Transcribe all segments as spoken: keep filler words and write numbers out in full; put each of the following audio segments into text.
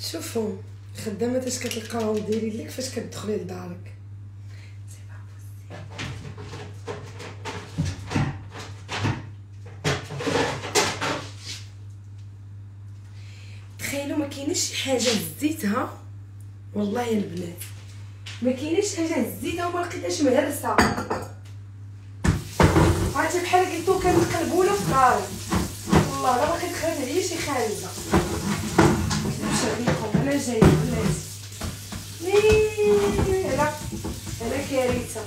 شوفوا خدامه اش كتلقاهم دايرين لك فاش كتدخلي لدارك. تخيلوا ما كايناش شي حاجه هزيتها والله يا البنات، ما كايناش حاجه هزيتها وما لقيتهاش مهرسه. عرفتي بحال قلتو كنقلبوا له في داري والله لا باقي دخلت عليا شي خانزه. واش عليكم انا جايه بلاتي لا انا كارثه.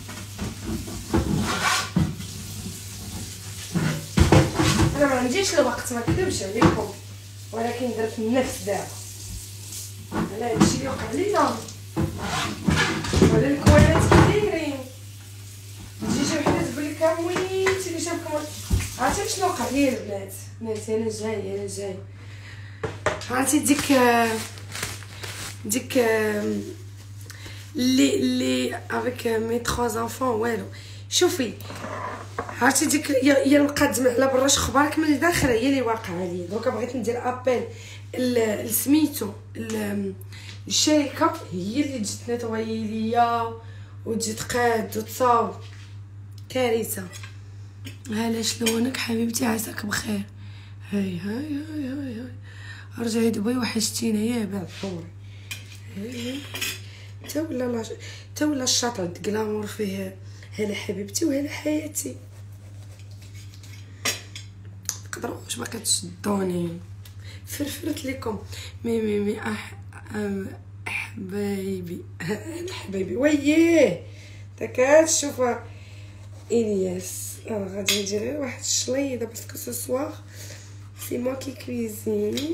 انا ما عنديش الوقت ما كذبش عليكم، ولكن درت النفس دابا على هادشي اللي وقع لينا. ولا الكوالات كثيرين تجي شي وحده تقول لك امويتي اللي شافكم. عرفتي شنو وقع ليا البنات؟ بناتي انا جايه انا جايه عرفتي ديك ديك لي لي افيك مي تخوا انفون والو. شوفي عرفتي ديك هي المقدمه على برا اخبارك من الداخل هي اللي واقعه لي. دونك بغيت ندير ابيل لسميتو الشركه هي اللي تجي تنيطوي ليا وتجي تقاد وتصاوب. كارثه. هلا شلونك حبيبتي عساك بخير؟ هاي هاي هاي هاي هاي رجعي دبي وحشتينا يا بعد حوري. هاي تا ولا تا ولا الشاطر دكلامور فيه. هلا حبيبتي وهلا حياتي. تقدروا واش ما كتشدوني فرفرت لكم مي مي مي أح... حبايبي انا حبايبي وييه تا كتشوف الياس. اه غادي ندير غير واحد الشليضه باسكو سو سوار سي موا كي كويزين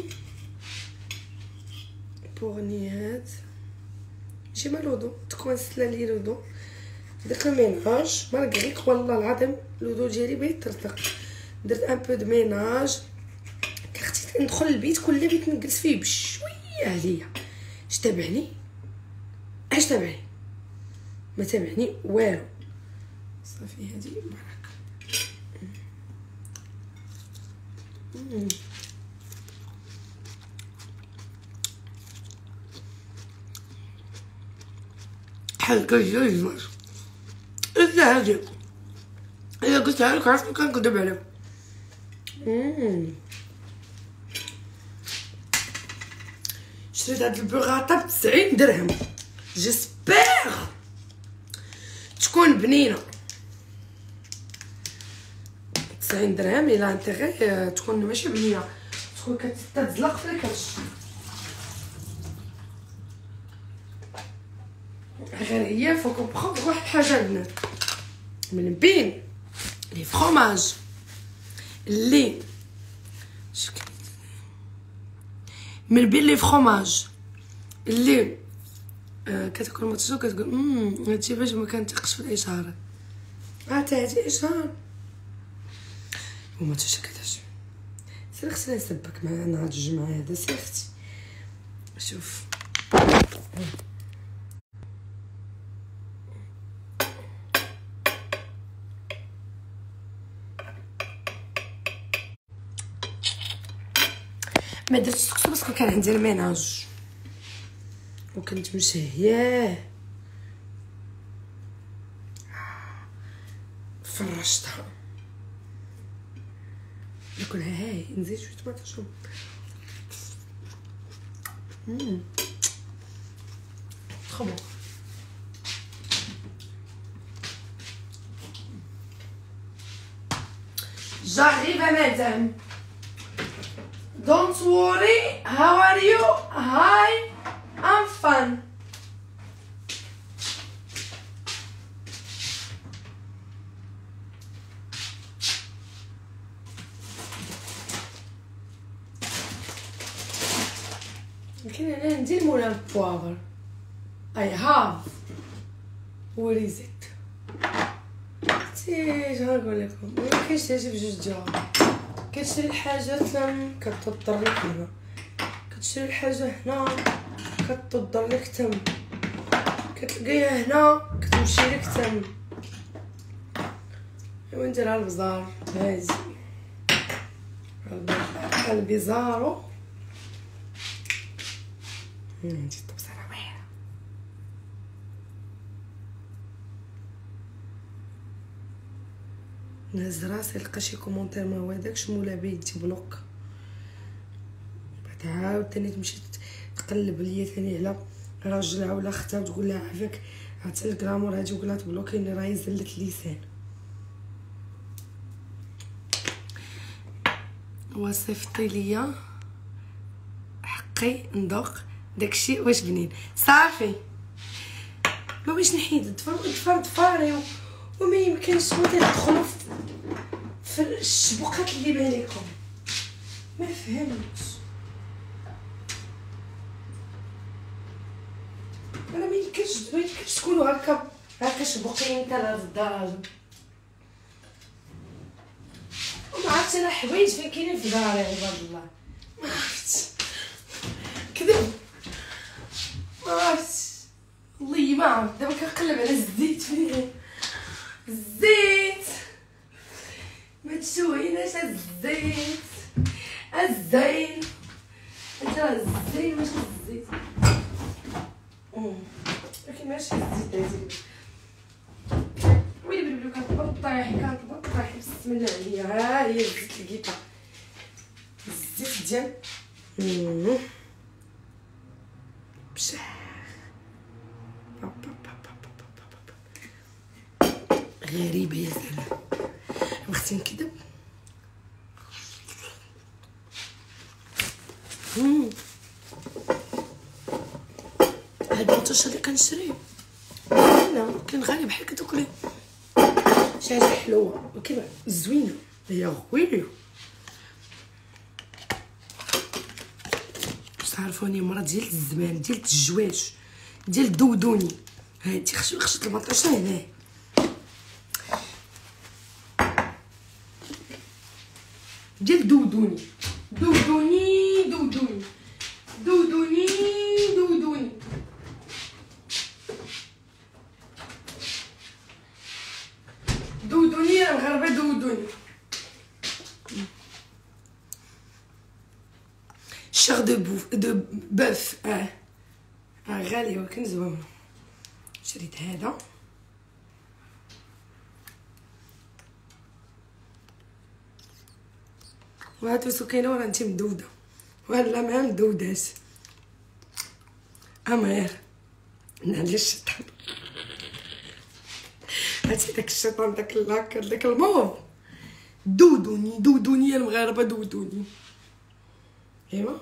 بوغ نيهاد. جي ما لودو تكونسلا لي لودو داك الميناج مالغريك والله العظيم لودو ديالي بغا يطرطق. درت ان بو دو ميناج كختي ندخل البيت كل بيت نجلس فيه بشويه عليا. اش تابعني اش تابعني ما تابعني والو. صافي هادي برك. حال كجوج الا هادي الا قلتها لك عرفت كنكذب عليك. شريت هاد البوغاطه بتسعين درهم. جيسبيغ تكون بنينه. تسعين درهم الى انتيغي تكون ماشي بنينه تكون كتتزلق في الكرش. غير هي فوق بخوف واحد الحاجه البنات من بين لي فروماج اللي من بين لي فروماج اللي آه كتاكل ماتشو كتقول امم هادشي باش ما كنتيقش في الاشاره. عرفتي هادي اشهار وما تشكلش. سير خصني نسبك معنا هاد الجمعه هذا سير اختي. شوف ما درتش السكسو باسكو كان عندي الميناج وكنت مشهياه فرشتها. ناكلها هاي نزيد شويه طماطم. امم خبو j'arrive madame. Don't worry, how are you? Hi, I'm fine. يمكن انا ندير مولا البوافر. I have. What is it? سي غنقول لكم ما كاينش هادشي بجوج ديال. كتشري الحاجات لم كتضر لك هنا، كتشري الحاجه هنا كتضر لك تم، كتلقايها هنا كتمشي لك تم. ايوا نديرها البزار هادي البزارو هادي الطبسه راه واعره. نهز راسي لقى شي كومونتير ما هو داكش مولا بيتي بلوك، بعد عاوتاني تمشي تقلب ليا ثاني على راجلها ولا اختها وتقول لها عافاك حتى الكرامور هادي وقولها تبلوكيني راهي زلت لسان. وصيفطي ليا حقي نذوق داكشي واش بنين صافي. ما بغيتش نحيد الدفر الدفر دفاري وما يمكنش تدخلوا في الشبوقات اللي بالكم. ما فهمتش انا، ما يمكنش ما يمكنش تكونوا هكا هكا شبوقين حتى لهاد الدرجه. وما عرفتش انا حوايج فين كاينين في داري عباد الله، ما عرفتش كذب، ما عرفتش والله ما عرفت. دابا كنقلب على الزيت فين الزيت، ما تشوهيناش الزيت الزين، انت راه الزين ماشي الزيت، ولكن ماشي الزيت هادي. ويلي بلي كنطبط طايح كنطبط طايح بسم الله عليا. ها هي الزيت لقيتها، الزيت ديال بشاح غريبه يا سلام. بغيتي نكذب هاد المنتشر اللي كنشري انا كان غالي بحال كتاكلي شي حاجه حلوه وكيما زوينه هي غويله. تعرفوني مرة ديال الزمان ديال الجواج ديال دودوني هادي خشت خشت المطرشه هنا ديال دودوني دودوني دودوني دودوني دودوني دودوني يا المغاربه دودوني. شغ دو بوف دو بوف اه اه غالي ولكن زوين. شريت هذا وهاتو سكينه ورا انتي مدوده ولا ما مدوداش امير نعلي الشيطان. هاتي داك الشيطان داك اللاكر داك الموف دودوني دودوني يا المغاربه دودوني. ايوا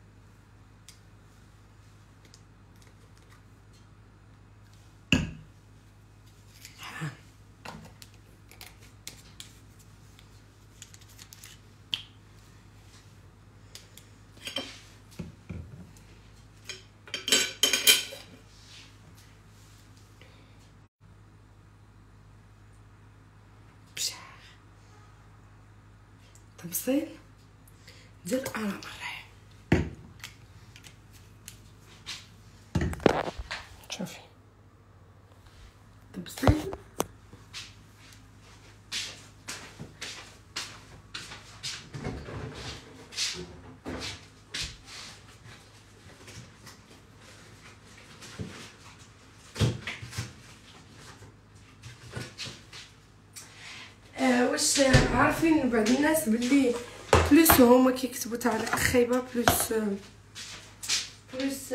تبصيل ديال القرامر. شوفي تبصيل آه واش عارفين بعض الناس باللي بلوس هما كيكتبوا تعليق خايبه بلوس بلوس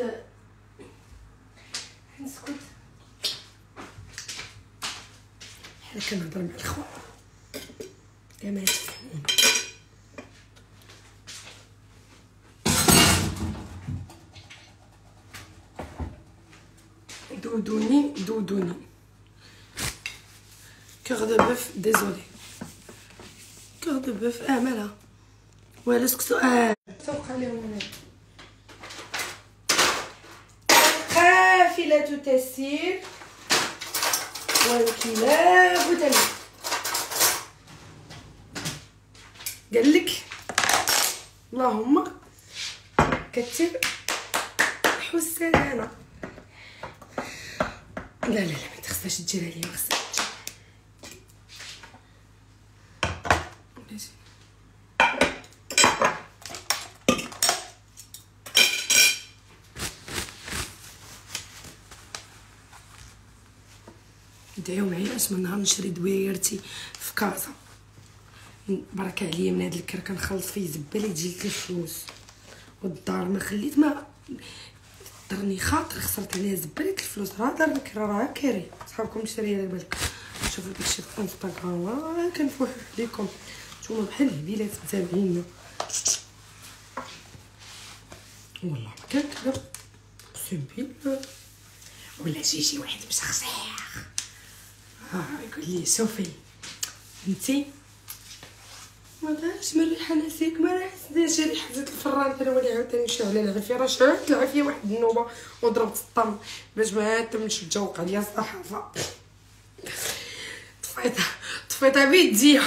نسكت حنا كنهضر مع الخوا يا ما تفهمون. دودوني دودوني كور دو بوف ديزولي كور دو بوف اه مالها ولا سكتو اه سوق عليهم هنا. قافلة تسير والكلاب تلد. قالك اللهم كتب حسنانة. لا لا لا ما تخصهاش تجي عليا، ما خصهاش ندعيو معايا اش من نهار نشري دوايرتي في كازا، بركه عليا من هاد الكر كنخلص فيه زباله تجي لي الفلوس، والدار ما خليت ما درني خاطر خسرت عليها زباله الفلوس. راه دار الكرا راه كاري صحابكم شاريه على بالك. شوفوا داكشي في انستغرام راه كنفوح عليكم نتوما بحال الهبيلات متابعيننا والله ما كنكذب سبيل ولا شي شي واحد مسخسخ ها يقول لي صوفي انتي ما داش من ريحه ناسيك ما راه حسيت شي ريحه زيت الفران انا ولي عاوتاني نشعل على العافيه راه شعلت العافيه واحد النوبه وضربت الطم باش ما تمش تجوق عليا الصحافه. طفيتها طفيتها بيديا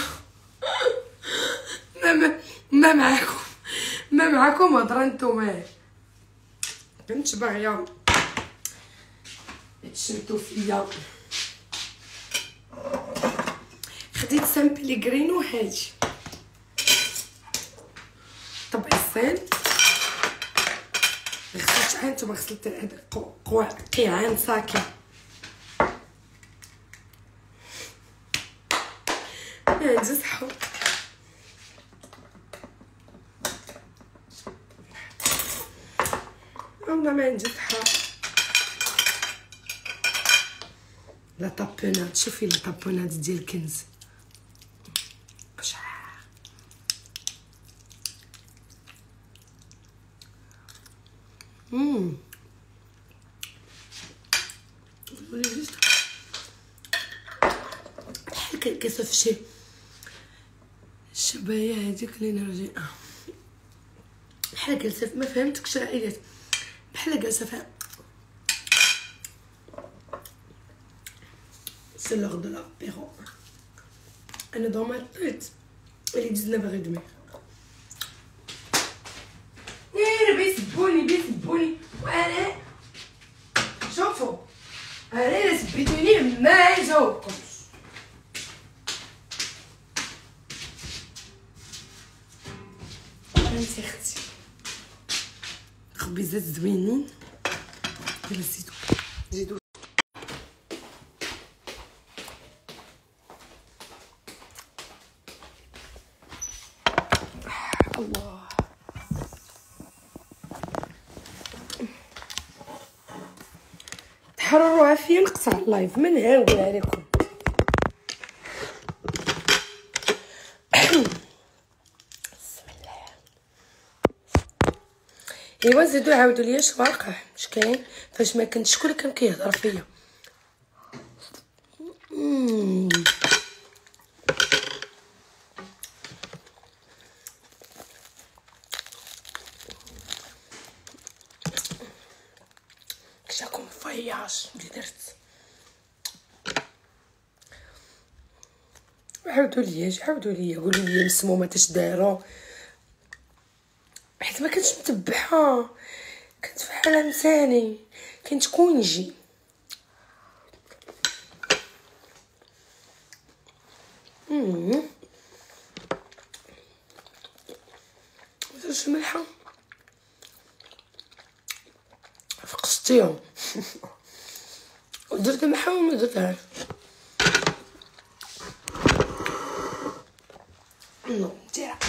ما ما, ما معاكم ما معاكم هضره نتوما كنت باغيه تشمتو فيا. خديت سان بيليغرينو هادي طبع الصين غسلت عين نتوما غسلت هذا قوع قيعان ساكن ما عندي صحه والله ما عندي صحه. لا طابونات شوفي لا طابونات ديال كنز قشعر امم بحال كيصف شي الشبايه هذيك اللي نرجع بحال جالسه ما فهمتكش عائلات بحال جالسه فيها سي لوغ دو لابيرو. انا دون ما طيت اللي دزنا باغي دماغ غير بيسبوني بيسبوني وانا شوفوا انا سبيتوني ما نجاوبكمش. انتي اختي خبيزات زوينين يلا زيدو زيدو الله. تحرروا عافيه نقطع اللايف من ها نقولها لكم. ايوا زيدو عاودوا لي اش واقع اش كاين فاش ما كنتش شكون كان كيهضر فيا. كشاكم فياش اللي درت عاودوا لي عاودوا لي قولوا لي مسمومه اش داروا حيت ما كنتش متبعه كنت في حاله نساني كنت كونجي. امم درت ملحه فقستيهم ودرت ملحه وما درتهاش نو ديرها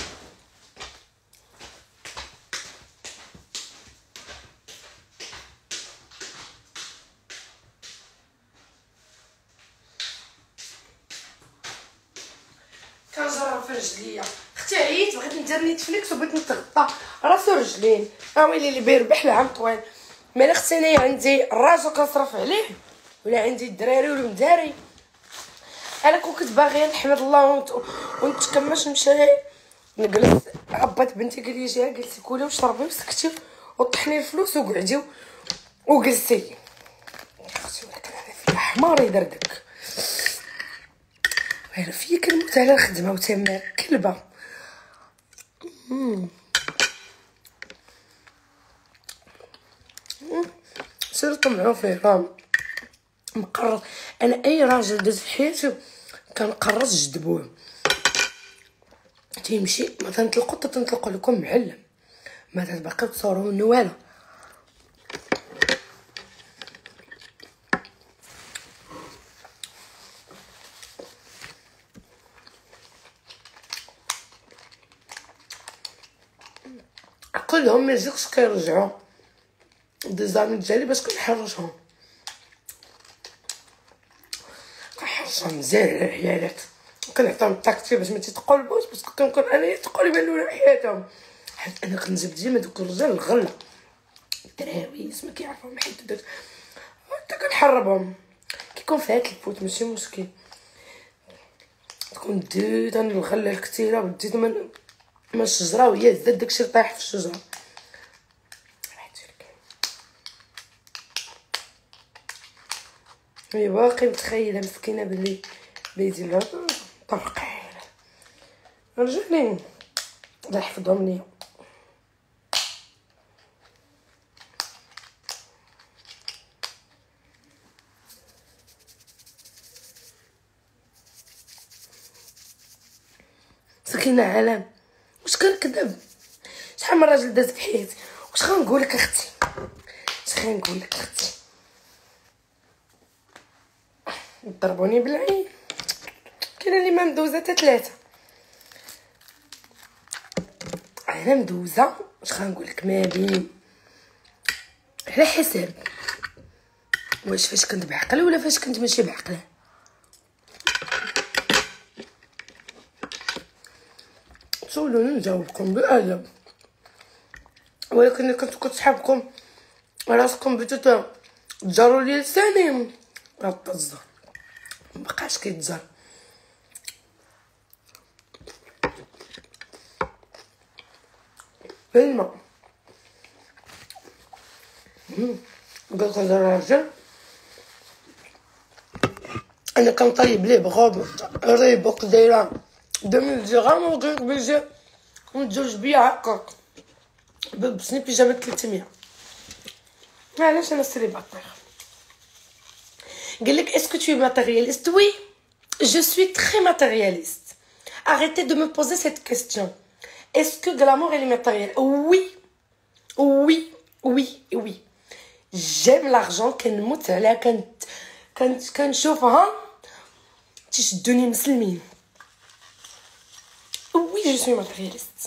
كنجرب في رجليا اختي عييت بغيت ندير نيتفليكس وبغيت نتغطى راسو رجلين ها ويلي اللي بيربح العام طويل. مالا اختي انايا عندي الراجل كنصرف عليه ولا عندي الدراري ولا مداري. انا كون كنت باغيه نحمد الله ونتكمش نمشي نجلس عبات بنتي قال لي جي جلسي كولي وشربي وسكتي وطحني الفلوس وقعدي وجلسي. اختي ولكن هذا فيا حمار يدردك غير فيا كنموت على الخدمه وتما كلبه. سير طمعوا فيه راه مقرر. انا اي راجل داز في حياتي كنقرص جدبوه تيمشي ما تنطلقوا تنطلقوا لكم معلم ما تبقاو تصوروا نواله. كلهم ما يجيكش كيرجعوا دي زامي ديالي باش كنحرشهم كنحرشهم مزيان على الحيالات كنعطيهم الطاكتي باش ما تيتقلبوش باش كنكون انا تقلب على حياتهم حيت انا كنجيب ديما دوك الرجال الغله الدراويس ما كيعرفوهم حيت داك حتى كنحربهم كيكون فيها الفوت ماشي مشكل تكون ديت انا الغله الكثيره وديت من من الشجره وهي زاد داكشي طايح في الشجره هي باقي متخيله مسكينه بلي بيدي لها طرقين رجعلي الله يحفظهم ليا سكينه علام واش كنكذب شحال من راجل داز في حياتي واش غنقول لك اختي واش غنقول لك اختي ضربوني بالعين كاين اللي ما مدوزه حتى ثلاثه انا مدوزه واش غنقول لك ما بين على حساب واش فاش كنت بعقل ولا فاش كنت ماشي بعقل سولوني نجاوبكم بأدب ولكن اللي كنت كنت صحابكم راسكم بديتو تجروا لي لساني راه طز مبقاش كيتجر بالما قلت هذا الراجل انا كنطيب ليه بغوب ريبوك دايره دوميل درهم وقلت بيجي ندوز بيا هكاك بلبسني بيجامه ثلاثمية علاش انا سيليباتير قال لك اسكو tu es matérialiste oui je suis très matérialiste arrêtez de me poser cette question est-ce que de l'amour est matériel oui oui oui oui j'aime l'argent كنموت عليها كنت كنت كنشوفها تيشدوني مسلمين oui je suis matérialiste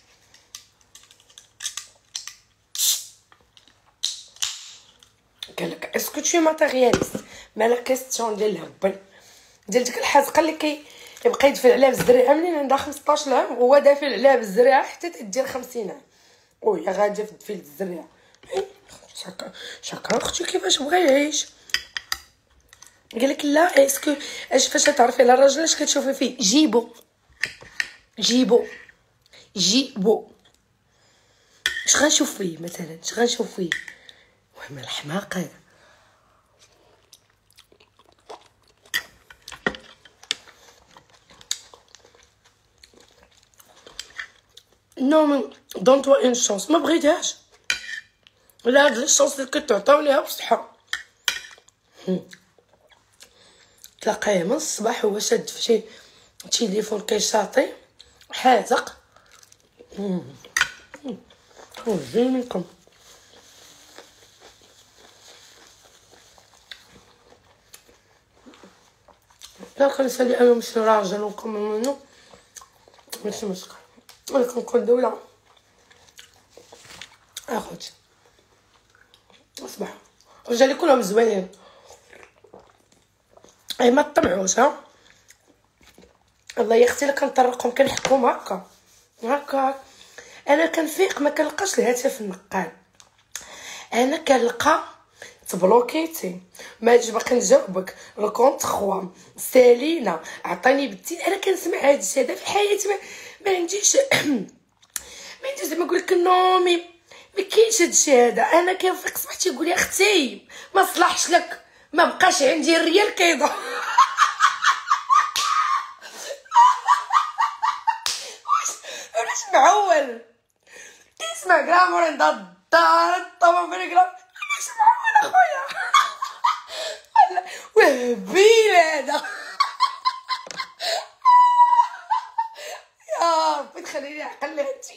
قالك اسكو tu es matérialiste ما لا كيستيون ديال الهبل ديال ديك الحازقه اللي كي يبقى يدفع عليها بالزريعه منين عندها خمسطاش عام وهو دافع عليها بالزريعه حتى تدير خمسين عام وهي غاده في الدفيل الزريعه شكا شكا اختي كيفاش بغا يعيش قالك لا اسكو اش فاش تعرفي على الراجل اش كتشوفي فيه جيبو جيبو جيبو اش غنشوف فيه مثلا اش غنشوف فيه وهم الحماق هذا نو من دون توا ان شانس ما بغيتهاش ولا هاد الشانس اللي كتعطيو ليها بصحه تلاقيه من الصباح هو شاد في شي تليفون كيشاطي حازق وزين منكم لا كنسالي انا ماشي راجل وكم منو ماشي مشكل ولكن كل دولة اخوتي اصبحوا الرجال كلهم زوينين اي ما تطمعوش ها الله يختي لك كنطرقهم كنحكم هكا هكا انا كنفيق ما كنلقاش الهاتف النقال انا كنلقى تبلوكيتي ما عجبك نجاوبك الكونت خوا سالينا عطاني بالتين انا كنسمع هاد الشيء هذا في حياتي ما, ما عنديش ما عنديش زعما نقول لك نو مي ما كاينش هاد الشيء هذا انا كنفيق صبحتي يقول لي اختي ما صلحش لك ما بقاش عندي الريال كيض واش معول كيسمع كلامور عند الدار الطوم في الكلام واش معول اخويا وهبيل هذا يا ربي تخليني نعقل هادشي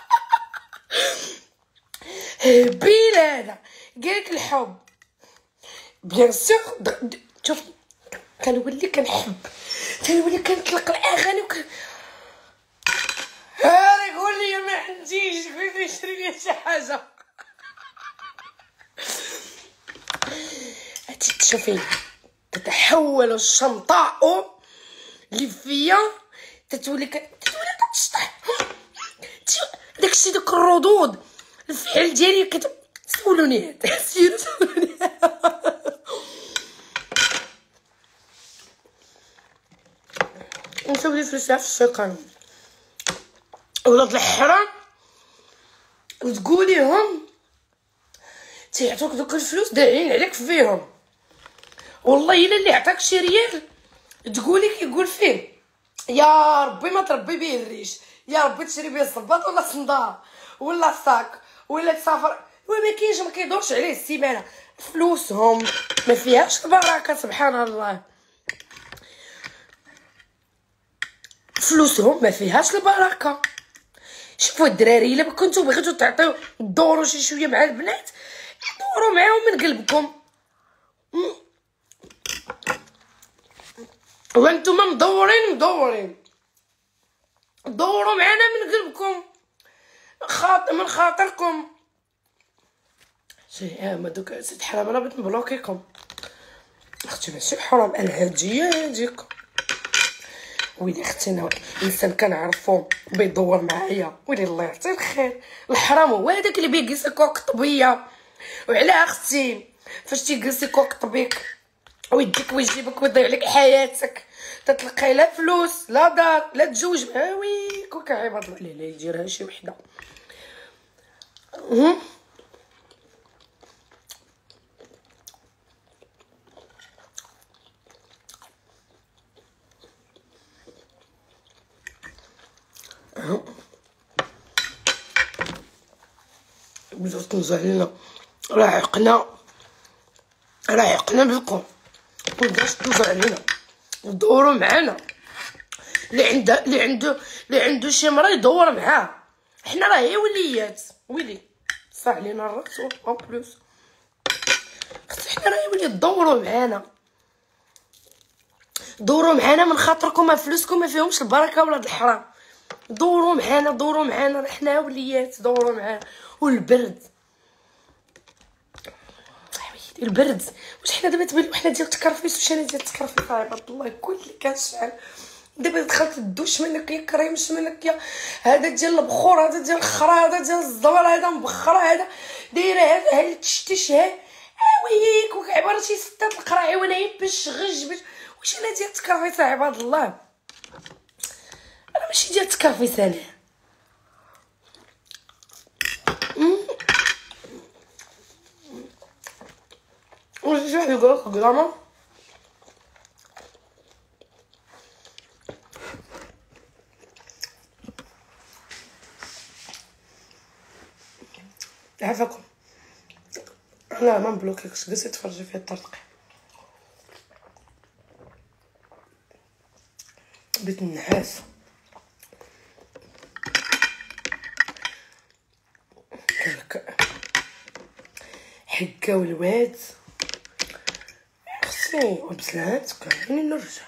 هبيل هذا قالك الحب بيان سور شوف كنولي كنحب كنولي كنطلق الاغاني وك هاري قول لي ما عنديش، بغيت نشري لي شي حاجه. شوفي تتحول الشمطاء اللي فيا تتولي تتولي كتشطح داكشي، داك الردود الفعل ديالي كت سولوني هذا سيروا سولوني. نسولي فلوسها في السكن ولاد الحرام وتقوليهم تيعطوك دوك الفلوس داعين عليك فيهم. والله الا اللي عطاك شي ريال تقولي كيقول فيه يا ربي ما تربي بيه الريش، يا ربي تشري بيه الصباط ولا صندار ولا صاك ولا تسافر. وما كاينش ما كيدورش عليه السيمانه. فلوسهم ما فيهاش البركه سبحان الله، فلوسهم ما فيهاش البركه. شوفوا الدراري الا كنتو بغيتو تعطيو دوروا شي شويه مع البنات دوروا معاهم من قلبكم، وانتم مدورين مدورين دوروا معنا من قلبكم خاطر من خاطركم. شي ما دوك سيد حرام انا بغيت نبلوكيكم. اختي ماشي حرام انا هاديه هاديك ويلي اختي انا انسان كنعرفو بيدور معايا ويلي الله يعطيه الخير. الحرام هو هذاك اللي بيجلس كوك طبيه. وعلى اختي فاش تيجلسي كوك طبيك ويديك ويجيبك ويضيع لك حياتك تتلقاي لا فلوس لا دار لا تزوج معاه وي كوك عباد الله. لا لا يديرها شي وحده. بدات تنزع لنا راه عقنا راه عقنا بكم بدات تنزع لنا دوروا معانا. اللي عنده اللي عنده اللي عنده شي مرا يدور معاه. حنا راه هي وليات ويلي صح علينا الراس اون بلوس. خص حنا راه هي وليات دوروا معانا دوروا معانا من خاطركم. فلوسكم ما فيهمش البركه ولاد الحرام. دوروا معانا دوروا معانا راه حنا وليات دوروا معانا. والبرد البرد واش حنا دابا تبان وحنا ديال التكرفيس واش انا ديال التكرفيس عباد الله كل كنشعل. دابا دخلت الدوش منك يا كريمش منك يا هذا ديال البخور هذا ديال الخرا هذا ديال الزبر هذا مبخره هذا دايره هذا هذا تشتش ها ويك وكعباره شي ستات القراعي وانا باش غج باش واش انا ديال التكرفيس عباد الله. انا ماشي ديال التكرفيس انا. واش واحد يقول لك كرامه عافاكم. لا ما نبلوكيكش جلسي تفرجي فيا الطرطقي. بيت النحاس كلك حكا والواد خصني وبسلات كايني نرجع.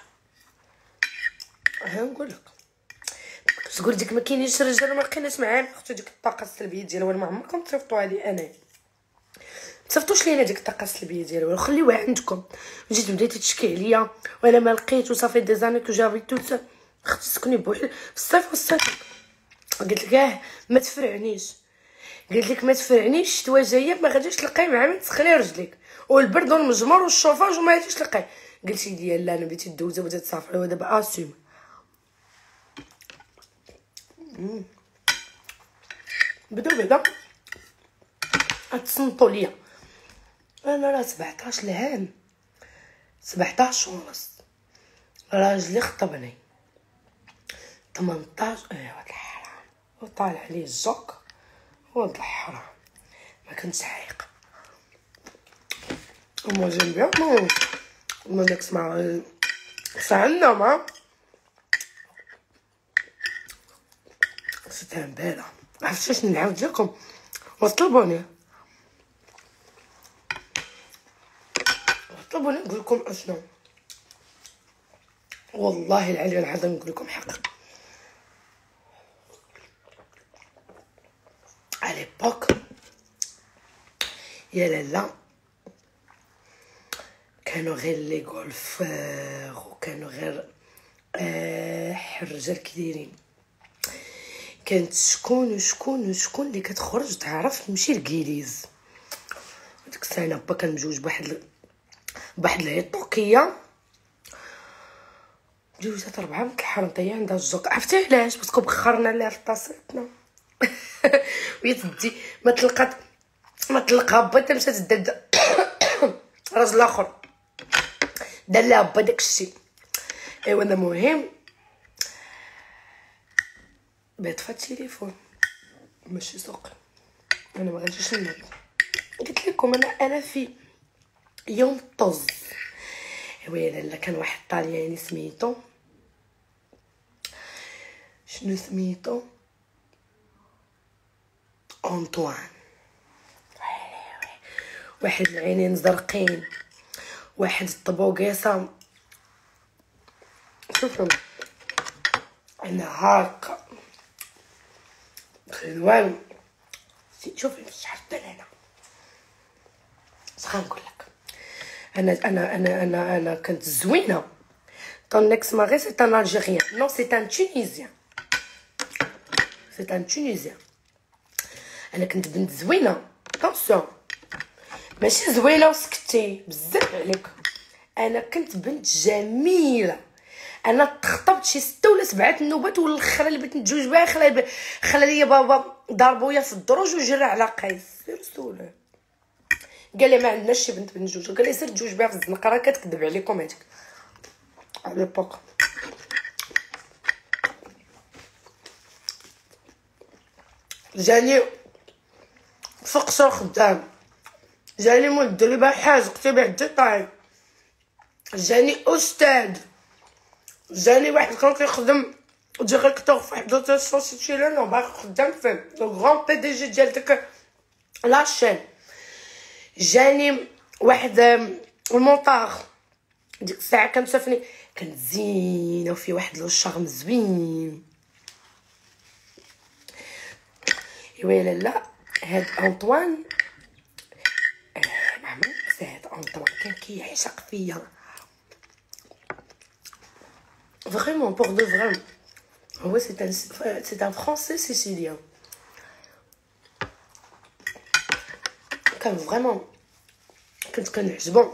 ها نقولك تقول ديك ما كاينينش رجال ما كايناش معانا اختي ديك الطاقه السلبيه ديالها وانا ما عمركم تصيفطوها لي انا. تصيفطوش لينا ديك الطاقه السلبيه ديالها خليوها عندكم. جيت بديتي تشكي عليا وانا ما لقيت وصافي دي زاني كو جافي توت اختي سكني بوحدي في الصيف والصيف. قلت لك اه ما تفرعنيش قلت لك ما تفرعنيش الشتوى جايه ما غاديش تلقاي مع من تسخلي رجليك والبرد والمجمر والشوفاج وما غاديش تلقاي. قلتي لي لا انا بغيتي دوزه وبغيتي تسافري ودابا اسيم. بداو بعدا اتصنتوا ليا انا راه سبعطاش عام سبعطاش ونص راجلي خطبني ثمنطاش. ايوا ولد الحرام وطالع عليه الجوك ولد الحرام ما كنتش عايقه. وما جنبي ما ما داك سمع سعنا ما ستها مبالة. عرفتي شنو نعاود لكم وطلبوني طلبوني نقول لكم اشنو والله العلي العظيم نقول لكم حق. ليبوك يا لالا كانوا غير لي غولفور وكانوا غير آه الرجال كي دايرين. كانت شكون وشكون وشكون اللي كتخرج تعرف تمشي لكيليز. ديك السنه با كان مجوج بواحد ال... بواحد العطوكيه جوجات ربعه من الحرنطيه عندها الجوك. عرفتي علاش؟ باسكو بخرنا لها في طاسيتنا وهي تدي ما تلقات ما تلقاها با حتى مشات داد راجل اخر دار لها با داكشي. ايوا انا مهم بغيت فات التليفون ماشي سوق. انا ما غنجيش ننام. قلت لكم انا انا في يوم طز. ايوا لالا كان واحد طالياني سميتو شنو سميتو انطوان. واحد العينين زرقين واحد الطبوقيصه. شوفوا انا هاكا خلوان شوفي شحال انا اش غنقول لك. انا انا انا انا انا كنت زوينه. طون اكس ماري سي ان الجيريان نو سي ان تونيزيان سي ان تونيزيان. انا كنت بنت زوينه طونسيون ماشي زوينه وسكتي بزاف عليك. انا كنت بنت جميله. انا تخطبت شي ستة ولا سبعة النوبات والاخر اللي بغيت نتزوج بها خلا خلا ليا بابا ضربويا في الدروج وجرى على قيس رسوله. قال لي ما عندناش شي بنت بنجوج. قال لي سير تجوج بها في الزنقه راه كتكذب عليكم هذيك على بوك. جاني فقصر خدام جاني مدربه حاج كتبي عندي طاي جاني استاذ جاني واحد كان كيخدم ديريكتور في واحد السوسيتي لنا باغي خدام فيه لو غران بي دي جي ديال ديك لاشين. جاني واحد المونطاغ ديك الساعه كان شافني كانت زينه وفي واحد لو شارم زوين. ايوا لالا هاد انطوان ما عمرني هاد انطوان كان كيعشق فيا فريمون بور دو فري. هو سي ان سي ان فرونسي سيسيليان. كان فريمون كنت كنعجبو.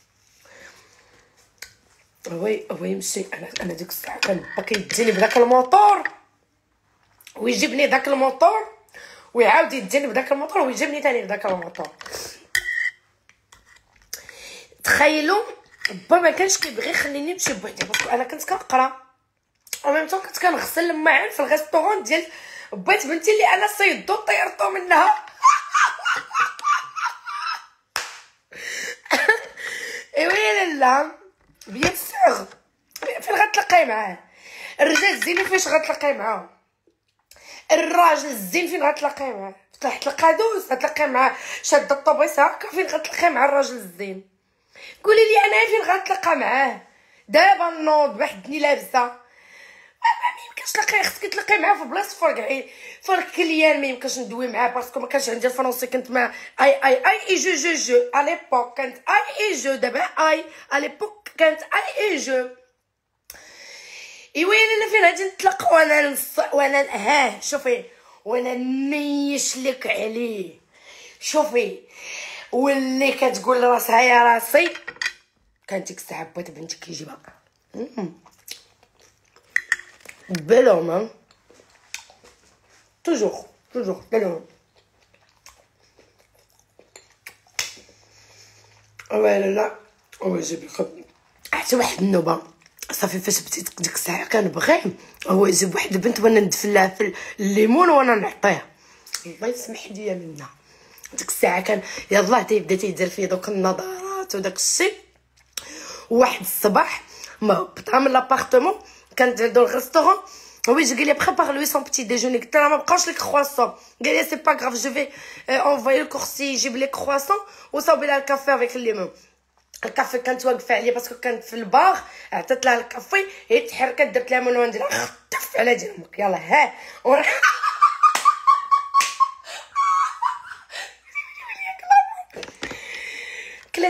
وي وي يمشي انا انا ديك الساعه كان با كيديني بداك الموطور ويجيبني داك الموطور ويعاود يديني بداك الموطور ويجيبني ثاني بداك الموطور. تخيلوا با ما كانش كيبغي يخليني نمشي بوحدي باسكو انا كنت كنقرا او ميم طون كنت كنغسل الماعن في الريستورون ديال بات بنتي اللي انا صيدو طيرتو منها. ايوا يا لالا بيان سور فين غتلاقاي معاه. الرجال الزينين فاش غتلاقاي معاهم. الراجل الزين فين غتلاقاي معاه. تحت القادوس غتلاقاي معاه شاده الطوبيس هكا. فين غتلاقاي مع الراجل الزين؟ قولي لي انا فين غتلاقى معاه. دابا نوض بوحدني لابسه ما يمكنش تلاقي. خصك تلاقي معاه في بلاصه فرق عين فرق كليان. ما يمكنش ندوي معاه باسكو ما كانش عندي الفرنسي. كنت مع اي اي اي اي جو جو جو على ليبوك كانت اي اي جو. دابا اي على ليبوك كانت اي اي جو. ايوا انا فين غادي نتلاقى وانا نص... وانا ها شوفي وانا نيش لك عليه. شوفي واللي كتقول راسها يا راسي كانت ديك الساعه بات بنتك كيجيبها بلوم توجور توجور بلوم. ولا لا هو يجيب لك حتى واحد النوبه صافي. فاش بديت ديك الساعه كنبغي هو يجيب واحد البنت وانا ندفن لها في الليمون وانا نعطيها. الله يسمح ليا منها. ديك الساعه كان يلاه تيبدا تيدير فيا دوك النظارات وداك الشيء. واحد الصباح ما هبطها من لابارتمون كانت عندو الريستورون. هو يجي قال لي بريبار لوي سون بتي ديجوني. قلت له ما بقاش لك كرواسون. قال لي سي با غراف جو في انفوي الكورسي يجيب لك كرواسون وصاوبي لها الكافي افيك الليمون. الكافي كانت واقفه عليا باسكو كانت في البار. عطيت لها الكافي هي تحركت درت لها منوان ديالها خطف على ديالك يلاه ها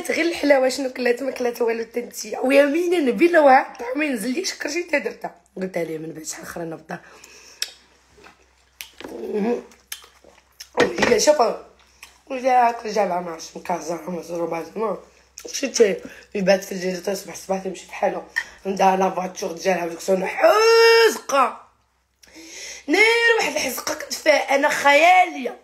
كلات غير الحلاوه، شنو كلات؟ ما كلات والو تنتيا. ويمينا نبيله واحد الطعم ما ينزليش كرشي تا درتها. قلت لها من بعد شحال اخرى نبدا هي شوفوا وجا جابها مع مكازا مزروبه زعما شتي يبات في الليل تصبح صباح تمشي في حالها عندها لا فاتور ديالها ديك حزقه نير واحد الحزقه كنت فيها انا خياليه.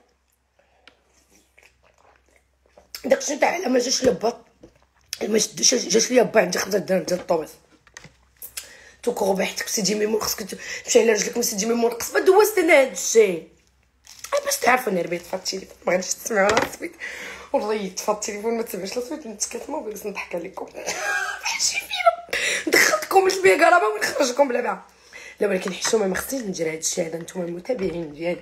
داكشي تاع ما جاش لبا ما شدوش جاش ليا با عندي خمسة درهم ديال الطويس تو ربحتك سيدي ميمون خصك تمشي على رجلك سيدي ميمون نقص ما دوزت انا هادشي باش تعرفوا انا ربيت في التليفون ما غاديش تسمعوا راسي والله يطفى التليفون ما تسمعش لا صوت نتكلموا بس نضحك عليكم فاحشي فينا دخلتكم البيكرامه ونخرجكم بلا بها. لا ولكن حشومه ما خصنيش ندير هادشي هذا نتوما المتابعين ديالي.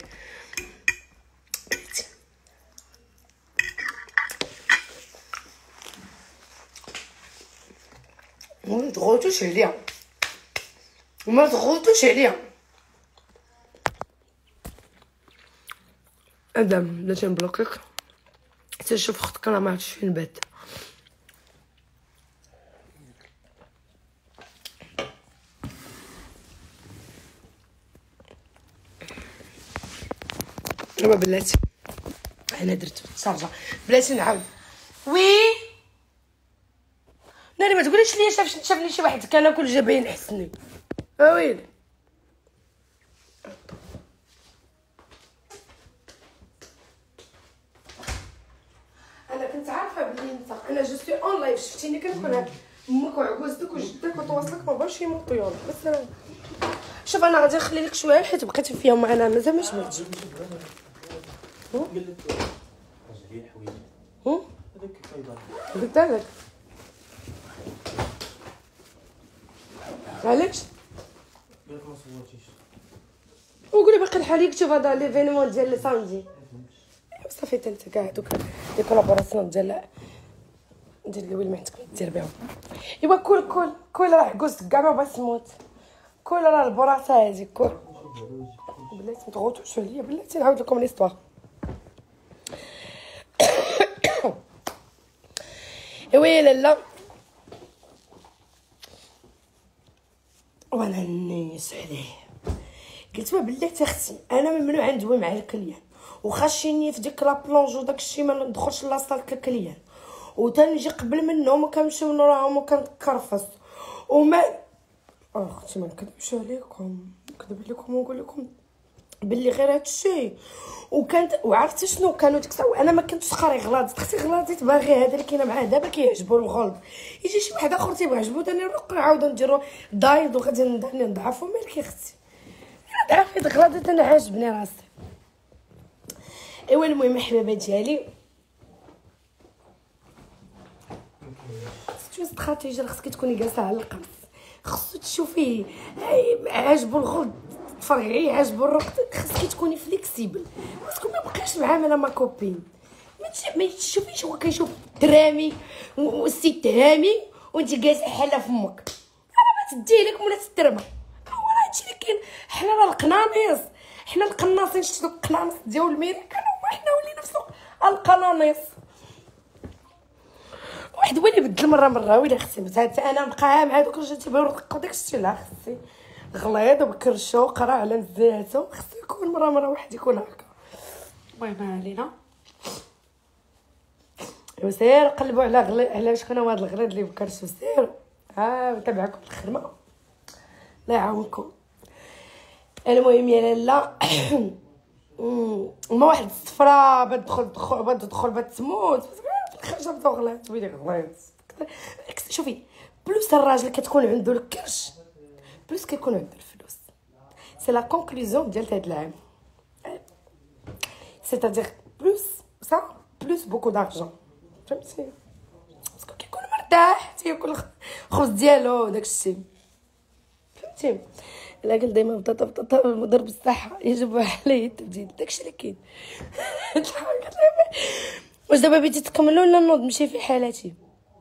ما تغوتوش عليا ما تغوتوش عليا ادم بلا تنبلوكيك حتى نشوف اختك راه ما عرفتش فين بات. اما بلاتي انا درت شارجه بلاتي نعاود وي ناري ما تقوليش ليا شاف شافني شي واحد كناكل جا باين حسني اويلي. انا كنت عارفه بلي انت انا جو سوي اون لايف شفتيني كنكون هكا امك وعكوزتك وجدك وتواصلك ما بغاوش يموتوا يلا بس أنا. شوف انا غادي نخلي لك شويه حيت بقيتي فيهم انا مازال ما شبعتش. قلت لك علاش وقولي باقي الحال يكتب هذا ليفينمون ديال لي سامدي صافي حتى انت كاع دوك لي كولابوراسيون ديال ديال اللي وين ما عندك دير بهم. ايوا كل كل كل راه عكوز كاع ما بغاش تموت كل راه البراطه هادي كل بلاتي متغوتوش عليا بلاتي نعاود لكم ليستوار. ايوا يا لالا وانا نيس عليه قلت ما بلاتي اختي انا ممنوع ندوي مع الكليان وخاشيني في ديك لا بلونج وداك الشيء ما ندخلش لاصال كليان وتنجي قبل منهم وكنمشيو نراهم وكنكرفص وما اختي ما نكذبش عليكم نكذب عليكم ونقول لكم باللي غير هادشي وكانت وعرفتي شنو كانوا ديك الساعه وانا ما كنتش قاري غلاض اختي غلاضيت باغي هذا اللي كاينه معاه دابا كيعجبو الغلط يجي شي واحد اخر تيبغي يعجبو ثاني نروح نعاودو نديرو دايد وغادي نضعفو مالك يا اختي انا ضعفيت غلاضيت انا عاجبني راسي. ايوا المهم حبابه ديالي شتو استراتيجيه خصك تكوني جالسه على القرص خصو تشوفيه عاجبو الغلط تفرغي عاجبو الرقد خصك تكوني فليكسيبل خصك ما بقاش معامله مع كوبين ما تشوفيش هو كيشوف درامي والسيت هامي وانت جالسه حاله فمك راه ما تديه لك ولا تسترمى هو راه هادشي اللي كاين. حنا راه القناص حنا القناصين شتي دوك القناص ديال الميريكان وحنا ولينا في سوق القناص واحد هو اللي بدل مره مره ويلي خصني حتى انا نبقى مع دوك الرجال تيبغيو يرققوا داكشي لا خصني غليظ وبكرشو قرا على مزياتو خصو يكون مره مره واحد يكون هكا. المهم علينا وسير قلبوا على غلي على شكون هو هذا الغريض اللي بكرشو سير ها تبعكم الخدمه الله يعاونكم. المهم يا لالا ما واحد الصفراء باد تدخل تدخل باد تدخل باد تموت خرجه بدو غلات ويلي غلات. شوفي بلوس الراجل كتكون عنده الكرش بلوس كيكون عنده الفلوس سي لا كونكلوزيون ديال هذا العام سيتادير بلوس سا بلوس بوكو دارجون فهمتي باسكو كيكون مرتاح تياكل الخبز ديالو داك الشيء فهمتي. الا قال دائما بطاطا بطاطا مضرب الصحه يجب عليه التبديل داكشي اللي كاين. واش دابا بغيتي تكملوا ولا نوض نمشي في حالاتي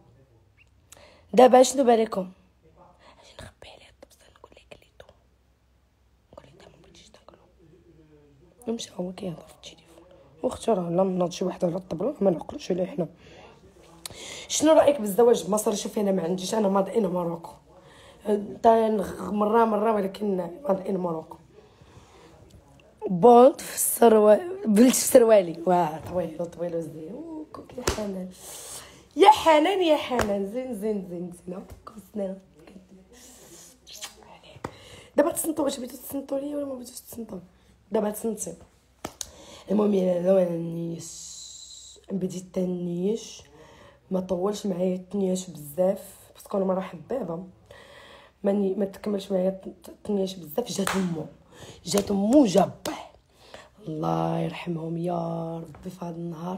دابا شنو بالكم اجي نخبي عليه الطبسه نقول لك كليتو نقول لك ما بغيتيش تاكلو نمشي هو كيهضر في التليفون واختي راه لا نوض شي واحد على الطبله ما نعقلوش عليه حنا شنو رايك بالزواج بمصر؟ شوفي انا ما عنديش، انا ماضئين ماروكو، مره مره ولكن ماضئين ماروكو. بولت في السروال، بلت في سروالي، واه طويل طويل وزين كوك يا حنان يا حنان يا حنان، زين زين زين زين كوسنا. دابا تصنتو، واش بغيتو تصنتو ليا ولا ما بغيتوش تصنتو؟ دابا تصنتي. المهم انا نيش بديت تنيش، ما طولش معايا التنياش بزاف باسكو انا مره حبابه، ماني ما تكملش معايا التنياش بزاف. جات امو جات امو جابه الله يرحمهم يا ربي في هذا النهار،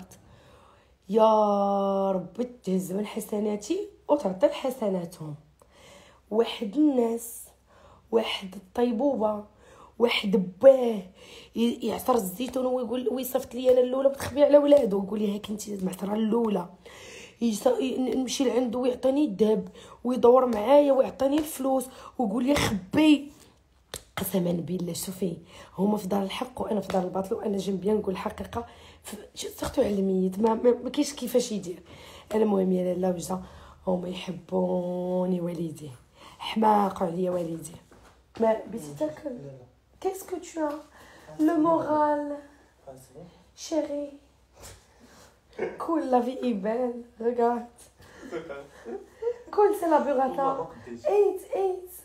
يا ربي تهز من حسناتي وتعطي لحسناتهم. واحد الناس، واحد الطيبوبه، واحد باه يعصر الزيتون ويقول ويصيفط لي انا الاولى وتخبي على ولادو ويقول لي هاك انت معصره الاولى، نمشي لعنده ويعطيني الذهب ويدور معايا ويعطيني الفلوس ويقول لي خبي. قسما بالله شوفي، هما في دار الحق وانا في دار الباطل، وانا جنبيا نقول الحقيقه. سختو على الميت، ما, ما, ما كاينش كيفاش يدير. المهم يا لاله وجده هما يحبوني والدي، حماق عليا والدي. ما بغيتي تاكل؟ Qu'est-ce que tu as? Le moral, chérie. Cool, la vie est belle. Regarde. Cool, c'est la burrata. Eat, eat.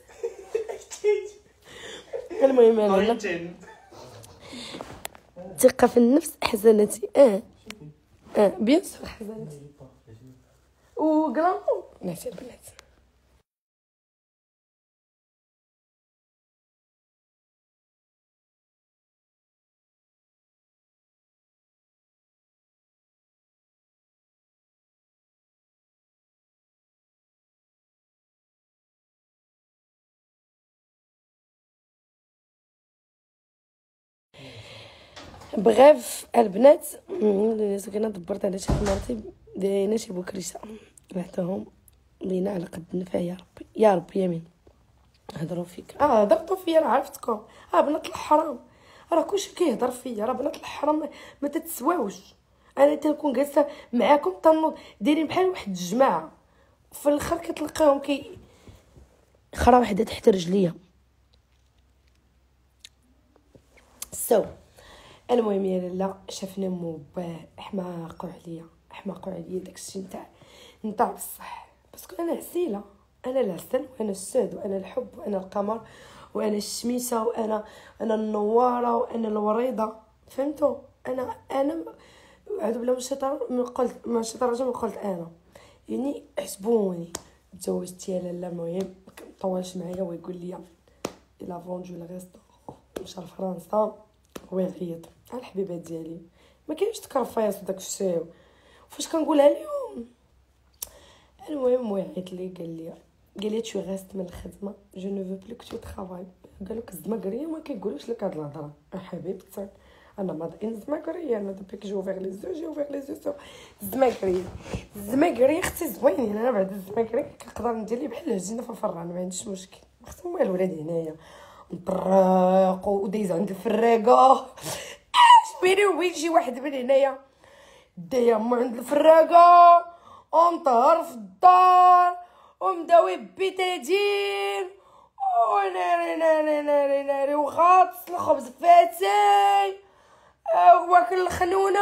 المهم انا ثقة في النفس حسنتي. اه اه بيان سور حسنتي وكلامو ناسي البنات. بغيف البنات سكنه دبرت على شي مرتي داينا شي بكريشه بعتهم لينا على قد نفع. يا ربي يا ربي يمين هضروا فيك. اه هضرتوا فيا، راه عرفتكم. اه بنات الحرام، راه كلشي كيهضر فيا. راه بنات الحرام ما تتسواوش. انا تنكون جالسه معاكم تنوض دايرين بحال واحد الجماعه، في الاخر كتلقاهم كي خرا وحده تحت رجليا. سو المهم يا لاله شافنا مو باه حماقوا عليا، حماقوا عليا داكشي نتاع نتاع بصح، باسكو انا عسيله، انا العسل وانا السود وانا الحب وانا القمر وانا الشميسه وانا انا النواره وانا الوريضه، فهمتوا؟ انا انا عاد بلا الشيطان ما قلت ما الشيطان رجع ما قلت انا يعني حسبوني. تزوجت يا لاله. المهم مطولش معايا ويقول لي الا فوندو لا ريستو مشى لفرنسا ويعيط على الحبيبه ديالي. ما كاينش تكرفايص وداك الشيء فاش كنقولها اليوم. المهم ويعيط لي قال لي قال لي تو غاست من الخدمه جو نو فو بلو كو تو ترافاي. قالوا لك الزماكريه ما كيقولوش لك هاد الهضره حبيبتي. انا ما الزماكريه، انا دابا جو فيغ لي زو جو فيغ لي زو الزماكريه الزماكريه اختي زوينين. انا بعد الزماكريه كنقدر ندير لي بحال العجينه في الفران، ما عنديش مشكل. اختي هما الولاد هنايا نطرق ودايز عند الفراقه. اش بيني وبين شي واحد من هنايا دايا مو عند الفراقه ومطهر في الدار ومداوي بيتادين وناري ناري ناري ناري وغاطس الخبز فاتاي واكل الخنونه.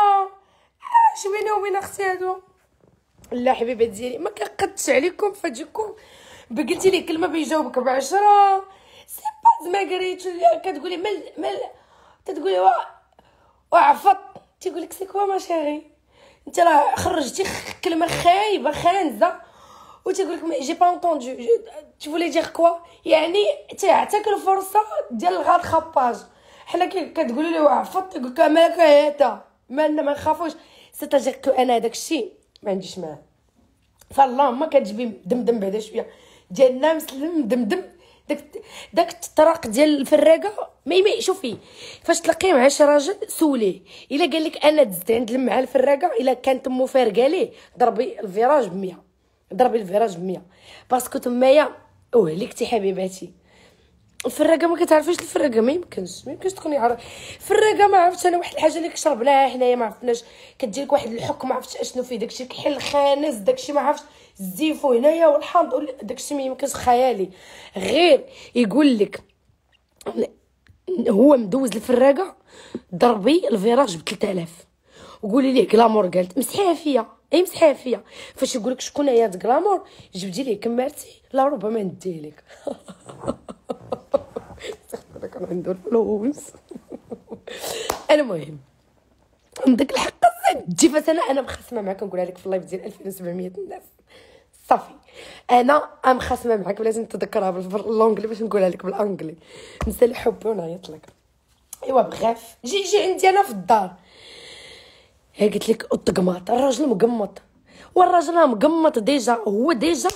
اش بيني وبين اختي هادو؟ لا حبيبه ديالي ما كنقدش عليكم فاجيكم بقلتي لي كلمه بيجاوبك بعشرة. سي با زماكريت كتقولي مل مل تتقولي وا وعفط تيقول لك سي كوا ما شيري. انت راه خرجتي كلمه خايبه خانزه وتيقول لك جي با انطوندو tu voulais dire quoi يعني تعطيك الفرصه ديال الغاد خاباج. حنا كتقولوا لي وعفط يقول لك مالك هاتا مالنا ما نخافوش. ستاجير كو انا داك الشيء ما عنديش معاه. فاللهم كتجيبي دمدم بعدا شويه ديالنا مسلم دمدم داك داك الطرق ديال الفراقه. مي شوفي فاش تلقيه مع شي راجل سوليه الا قال لك انا دزت عند مع الفراقه، الا كانت مو فارقه ليه ضربي الفيراج ب مية، ضربي الفيراج ب مية باسكو تمايا وهلكتي حبيباتي. الفراقه ما كتعرفيش الفراقه، ما يمكنش ما يمكنش تكون يعرف الفراقه. ما عرفتش انا واحد الحاجه اللي كشربناها حنايا ما عرفناش، كتجي لك واحد الحكم ما عرفتش اشنو فيه داكشي، كحل خانز داكشي ما عرفتش الزيفو هنايا والحامض داكشي ما يمكنش خيالي. غير يقول لك هو مدوز الفراقه ضربي الفيراج ب ثلاثة آلاف وقولي ليه كلامور قالت مسحيها فيا، اي مسحيها فيا. فاش يقول لك شكون هي هاد كلامور جبدي ليه كمارتي لا ربما نديه لك. انا كان عنده الفلوس. المهم عندك الحق تجي فانا انا مخصمه معاك نقولها لك في اللايف ديال ألفين وسبعمية الناس صافي. انا مخصمه معاك ولازم تذكرها بالانجلي باش نقولها لك بالانجلي. نسالي حبي ونعيط لك. ايوا بغاف جي جي عندي انا في الدار. هي قلت لك الطقماط الراجل مقمط، والراجل مقمط ديجا، هو ديجا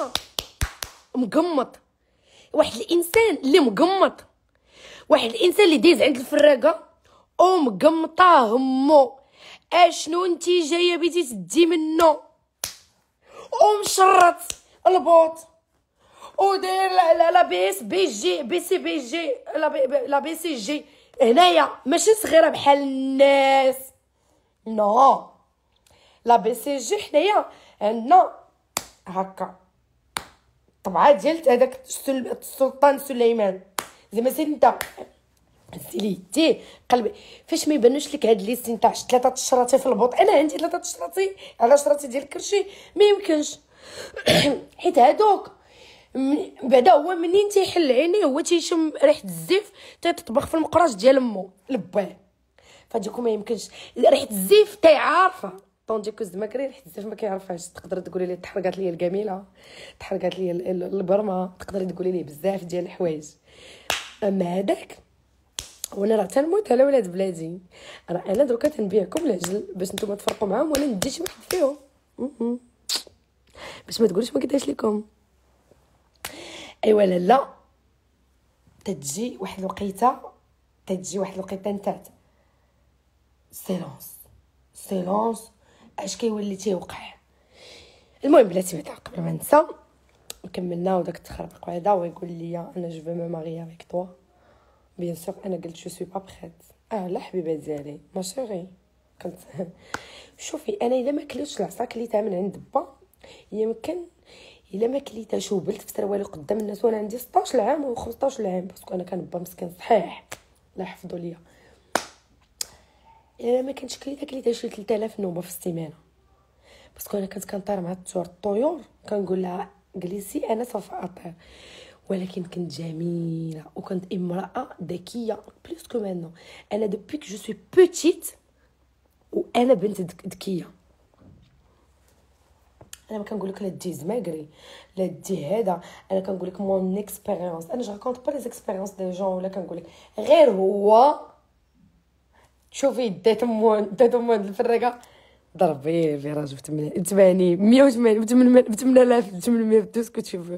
مقمط. واحد الانسان اللي مقمط، واحد الانسان اللي دايز عند الفراقه او مقمطه همو، اشنو انتي جايه بيتي تدي منه، او مشرط البوط وداير لا لا لا بيس بي جي بي سي بي جي لا بي لا بي سي جي هنايا ماشي صغيره بحال الناس. نو لا بي سي جي حنايا عندنا هكا طبعا ديال هذاك السلطان سليمان زعما سي انت سيليتي قلبي فاش ما يبانوش لك هاد لي سين تاع ثلاثه الشراطي في البوط. انا عندي ثلاثه الشراطي على شراطي ديال الكرشي ما يمكنش. حيت هادوك بعدا هو منين تيحل عينيه هو تيشم ريحه الزيف تيطبخ في المقراش ديال امو لباه. فهادوك ما يمكنش ريحه الزيف تيعارفه طونجي كوز ماكري ريحه الزيف ما كيعرفهاش. تقدر تقولي لي تحرقات ليا الجميله، تحرقات ليا البرمه، تقدري تقولي لي بزاف ديال الحوايج. اما هذاك وانا راه تنموت على ولاد بلادي، راه انا دركا تنبيعكم العجل باش نتوما تفرقوا معاهم وانا ندي شي واحد فيهم باش ما تقولوش ما كداش لكم. ايوا لا تتجي واحد الوقيته تتجي واحد الوقيته نتاع سيلونس سيلونس اش كيولي تيوقع. المهم بلاتي بعدا قبل ما ننسى كملنا وداك التخربق هذا ويقول لي انا جو فو مو ماري افيك توا بيان سور. انا قلت جو سوي با بريت. اه لا حبيبه ديالي ما شيري كنت شوفي انا الا ما كليتش العصا كليتها من عند با يمكن الا ما كليتها شوبلت في سروالي قدام الناس وانا عندي ستاش عام و خمسطاش عام باسكو انا كان با مسكين صحيح لا يحفظوا ليا. الا ما كنتش كليتها كليتها شي ثلاثة آلاف نوبه في السيمانه باسكو انا كنت كنطير مع الطيور الطيور كنقول لها جلسي انا سوف اطير. ولكن كنت جميله وكنت امراه ذكيه بلوس كو مانو. انا دوبي كو جو سوي بوتيت وانا بنت ذكيه. انا ما كنقول لك لا دي زماكري لا دي هذا، انا كنقول لك مون اكسبيريونس. انا جو راكونت با لي اكسبيريونس دي جون ولا كنقول لك غير هو شوفي دات مون دات مون الفراقه ضربي في راجل في ثمانين مية وثمانين ب ثمانية آلاف ثمانمية دوز كنت تشوفوا.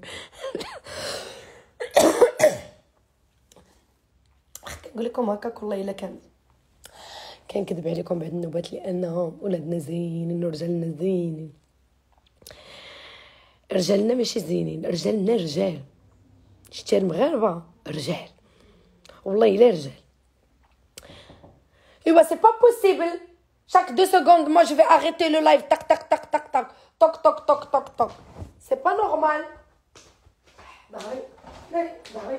كنقول لكم هكاك والله الا كان كنكذب عليكم بعد النوبات لانهم ولادنا زينين ورجالنا زينين. رجالنا ماشي زينين، رجالنا رجال. شتي المغاربه رجال والله الا رجال. ايوا سي با بوسيبل chaque deux secondes moi je vais arrêter le live tac tac tac tac tac toc toc toc toc toc. c'est pas normal. داري داري داري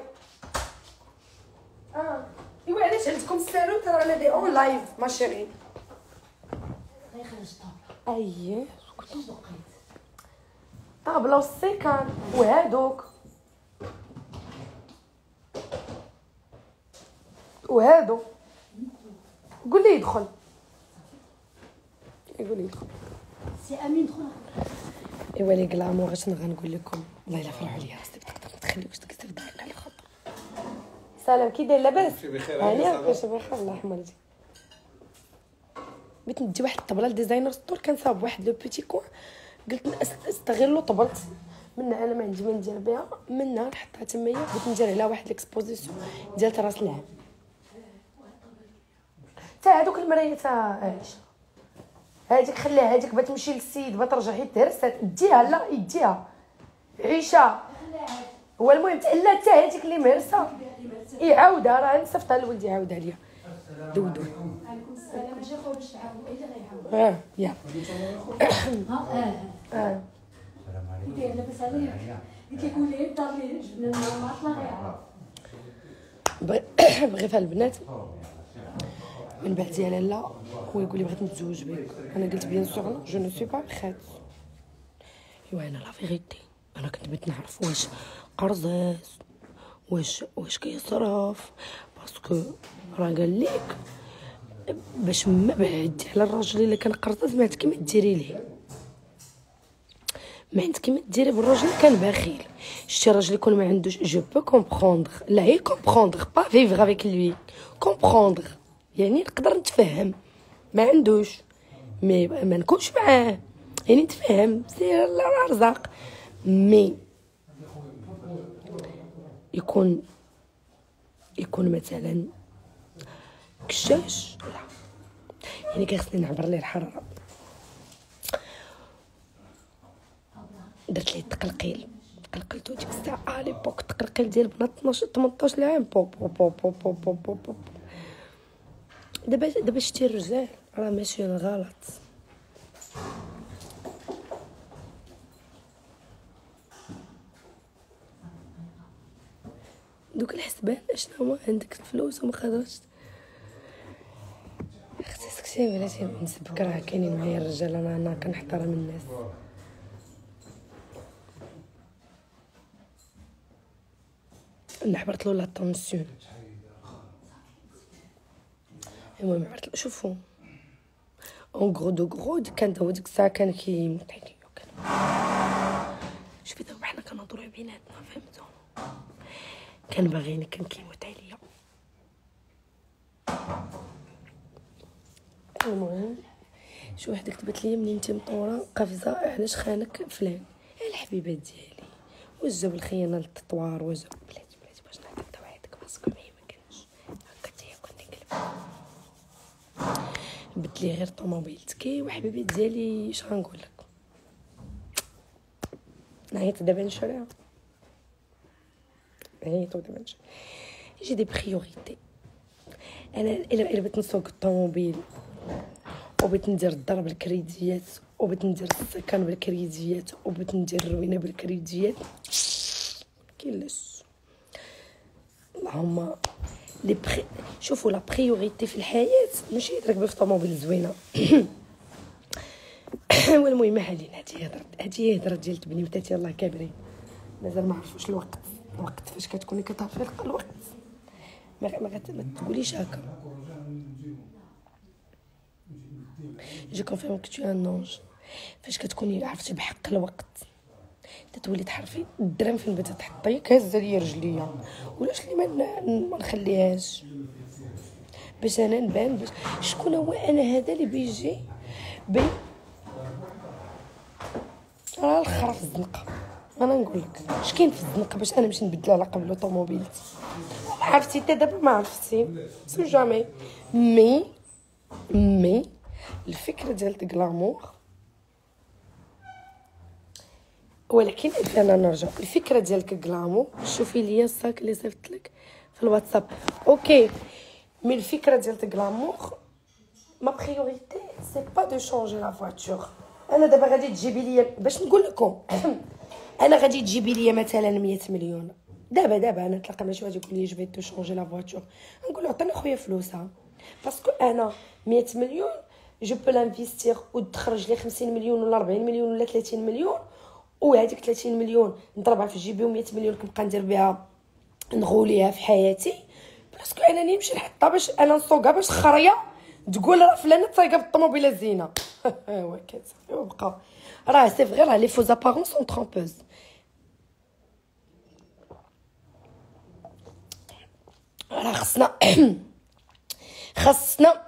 اه ايوا علاش عندكم السالون ترى انا دي اون لايف ما شيري. غير خرج طابله اييه كنت بقيت طابله والسيكان وهادوك وهادو. قول لي يدخل يقول لي يدخل سي امين دخل. ايوا لي كلامو غاش غنقول لكم والله الا فرحوا ليا راسي تقدر ما تخليوش داك السيف داير على الخط. سلام كي داير لاباس هانيه باش بخير الله يحملك. بغيت ندي واحد الطبله لديزاينر ستور كان صاب واحد لو بيتي كوع قلت استغلو طبلت منها انا ما عندي ما ندير بها منها نحطها تمايا. بغيت ندير عليها واحد ليكسبوزيسيون ديال راس العام تا هذوك المرايه تا عايشه هذيك خليها هذيك بغات تمشي للسيد بغات ترجع حيت تهرست ديها لا يديها عيشه. هو المهم لا تا هذيك اللي مهرسه يعاودها راه نصفتها لولدي يعاودها ليا. دودو عليكم السلام. اجي خويا باش تعاود الا غيعاود. اه يا اه اه السلام عليكم. كي لاباس عليك؟ قلت لك ولي الدار اللي جبنا لنا ما طلع غيعاود. بغي فيها البنات من بعد يا لالا هو يقول لي بغيت نتزوج بك. انا قلت بيان سور جو نو سوي با بخيت. ايوا انا لا فيغيتي انا كنت بغيت نعرف واش قرزاز واش واش كيصرف باسكو راه قال لك باش ما بعدتي على الراجل اللي كان قرزاز ما عندك ما ديري ليه، ما عندك ما ديري بالراجل كان بخيل. شتي راجل يكون ما عندوش جو بو كومبروندر، لا هي كومبروندر با فيفغ افيك لوي، كومبروندر يعني نقدر نتفهم ما عندوش مي ما نكونش معاه يعني نتفهم سير الرزاق. مي يكون يكون مثلا كشاش لا يعني كيخصني نعبر ليه الحراره. درت ليه التقلقيل تقلقلتو ديك الساعه ليبوك التقلقيل ديال بنات اثناش ثمنطاش عام بو بو بو بو بو بو بو بو. دابا دابا شتي الرجال راه ماشيين غلط. دوك الحسبان شنو هما عندك الفلوس وما قادرش اختي سكتي بلاتي نسبك راه كاينين معايا الرجال انا انا كنحترم الناس. نحبرت له لا طونسيون. المهم عرفت شوفوا اون غرو دو غرو كان هو ديك الساعه كان كيموت عليا كان شوفي دابا حنا كنهضروا بيناتنا فهمتوا كان باغيني كان كيموت عليا. المهم شي وحده كتبت لي منين انت مطوره قفزه علاش خانك فلان. الحبيبه ديالي واش جاب الخيانه للتطوار واش بلاتي بلاتي باش نعطيك توعدك باسكو ما يمكنش هكا تي كنت نقلب بدلي غير طوموبيلتكي وحبيبه ديالي اش غنقول لك نعيط دابا نشريها نعيط دابا نشري جي دي بريوريتي. انا الا الا بغيت نسوق الطوموبيل وبغيت ندير الدار بالكريديات وبغيت ندير السكن بالكريديات وبغيت ندير الروينه بالكريديات كيلاش اللهم لي بري. شوفوا لا بريوريتي في الحياه ماشي تركبي في طوموبيل زوينه. والمهم علينا هادي هضره هادي هضره ديال تبني متاتي الله كابرين مازال ما عرفوش الوقت الوقت فاش كتكوني كتعرفي الوقت ما ما تقوليش هكا. جو كونفيرم كو تو ان انج فاش كتكوني عرفتي بحق الوقت تتولي تحرفي الدرهم فين بغيتي تحطيه كهزه ليا رجليا ولاش لي ما نخليهاش باش انا نبان باش شكون هو انا هذا اللي بيجي بي راه الخرا في الزنقه. انا نقول لك اش كاين في الزنقه باش انا نمشي نبدل على قبل طوموبيلتي عرفتي حتى دابا ما عرفتي سو جامي. مي مي الفكره ديال الكلامور ولكن انا نرجع الفكره ديالك الكلامور. شوفي ليا الصاك اللي صيفط لك في الواتساب اوكي. مي الفكره ديال الكلامور ما بريوريتي سي با دو شونجي لا فواتور. انا دابا غادي تجيبي ليا باش نقول لكم انا غادي تجيبي ليا مثلا مية مليون دابا دابا انا نتلاقى مع شي واحد يقول لي جو في تو شونجي لا فواتور نقول له عطيني خويا فلوسها باسكو انا مية مليون جو بو لانفيستير وتخرج لي خمسين مليون ولا أربعين مليون ولا ثلاثين مليون وهذيك ثلاثين مليون نضربها في جيبي ومية مليون كنبقى ندير بها نغوليها في حياتي باسكو انا نمشي نحطها باش انا نسوقها باش خريه تقول راه فلانه طايقه بالطوموبيله زينه. ايوا كتصافي وبقى راه سي فغي راه لي فوز ابارونس سون ترومبوز. راه خصنا خصنا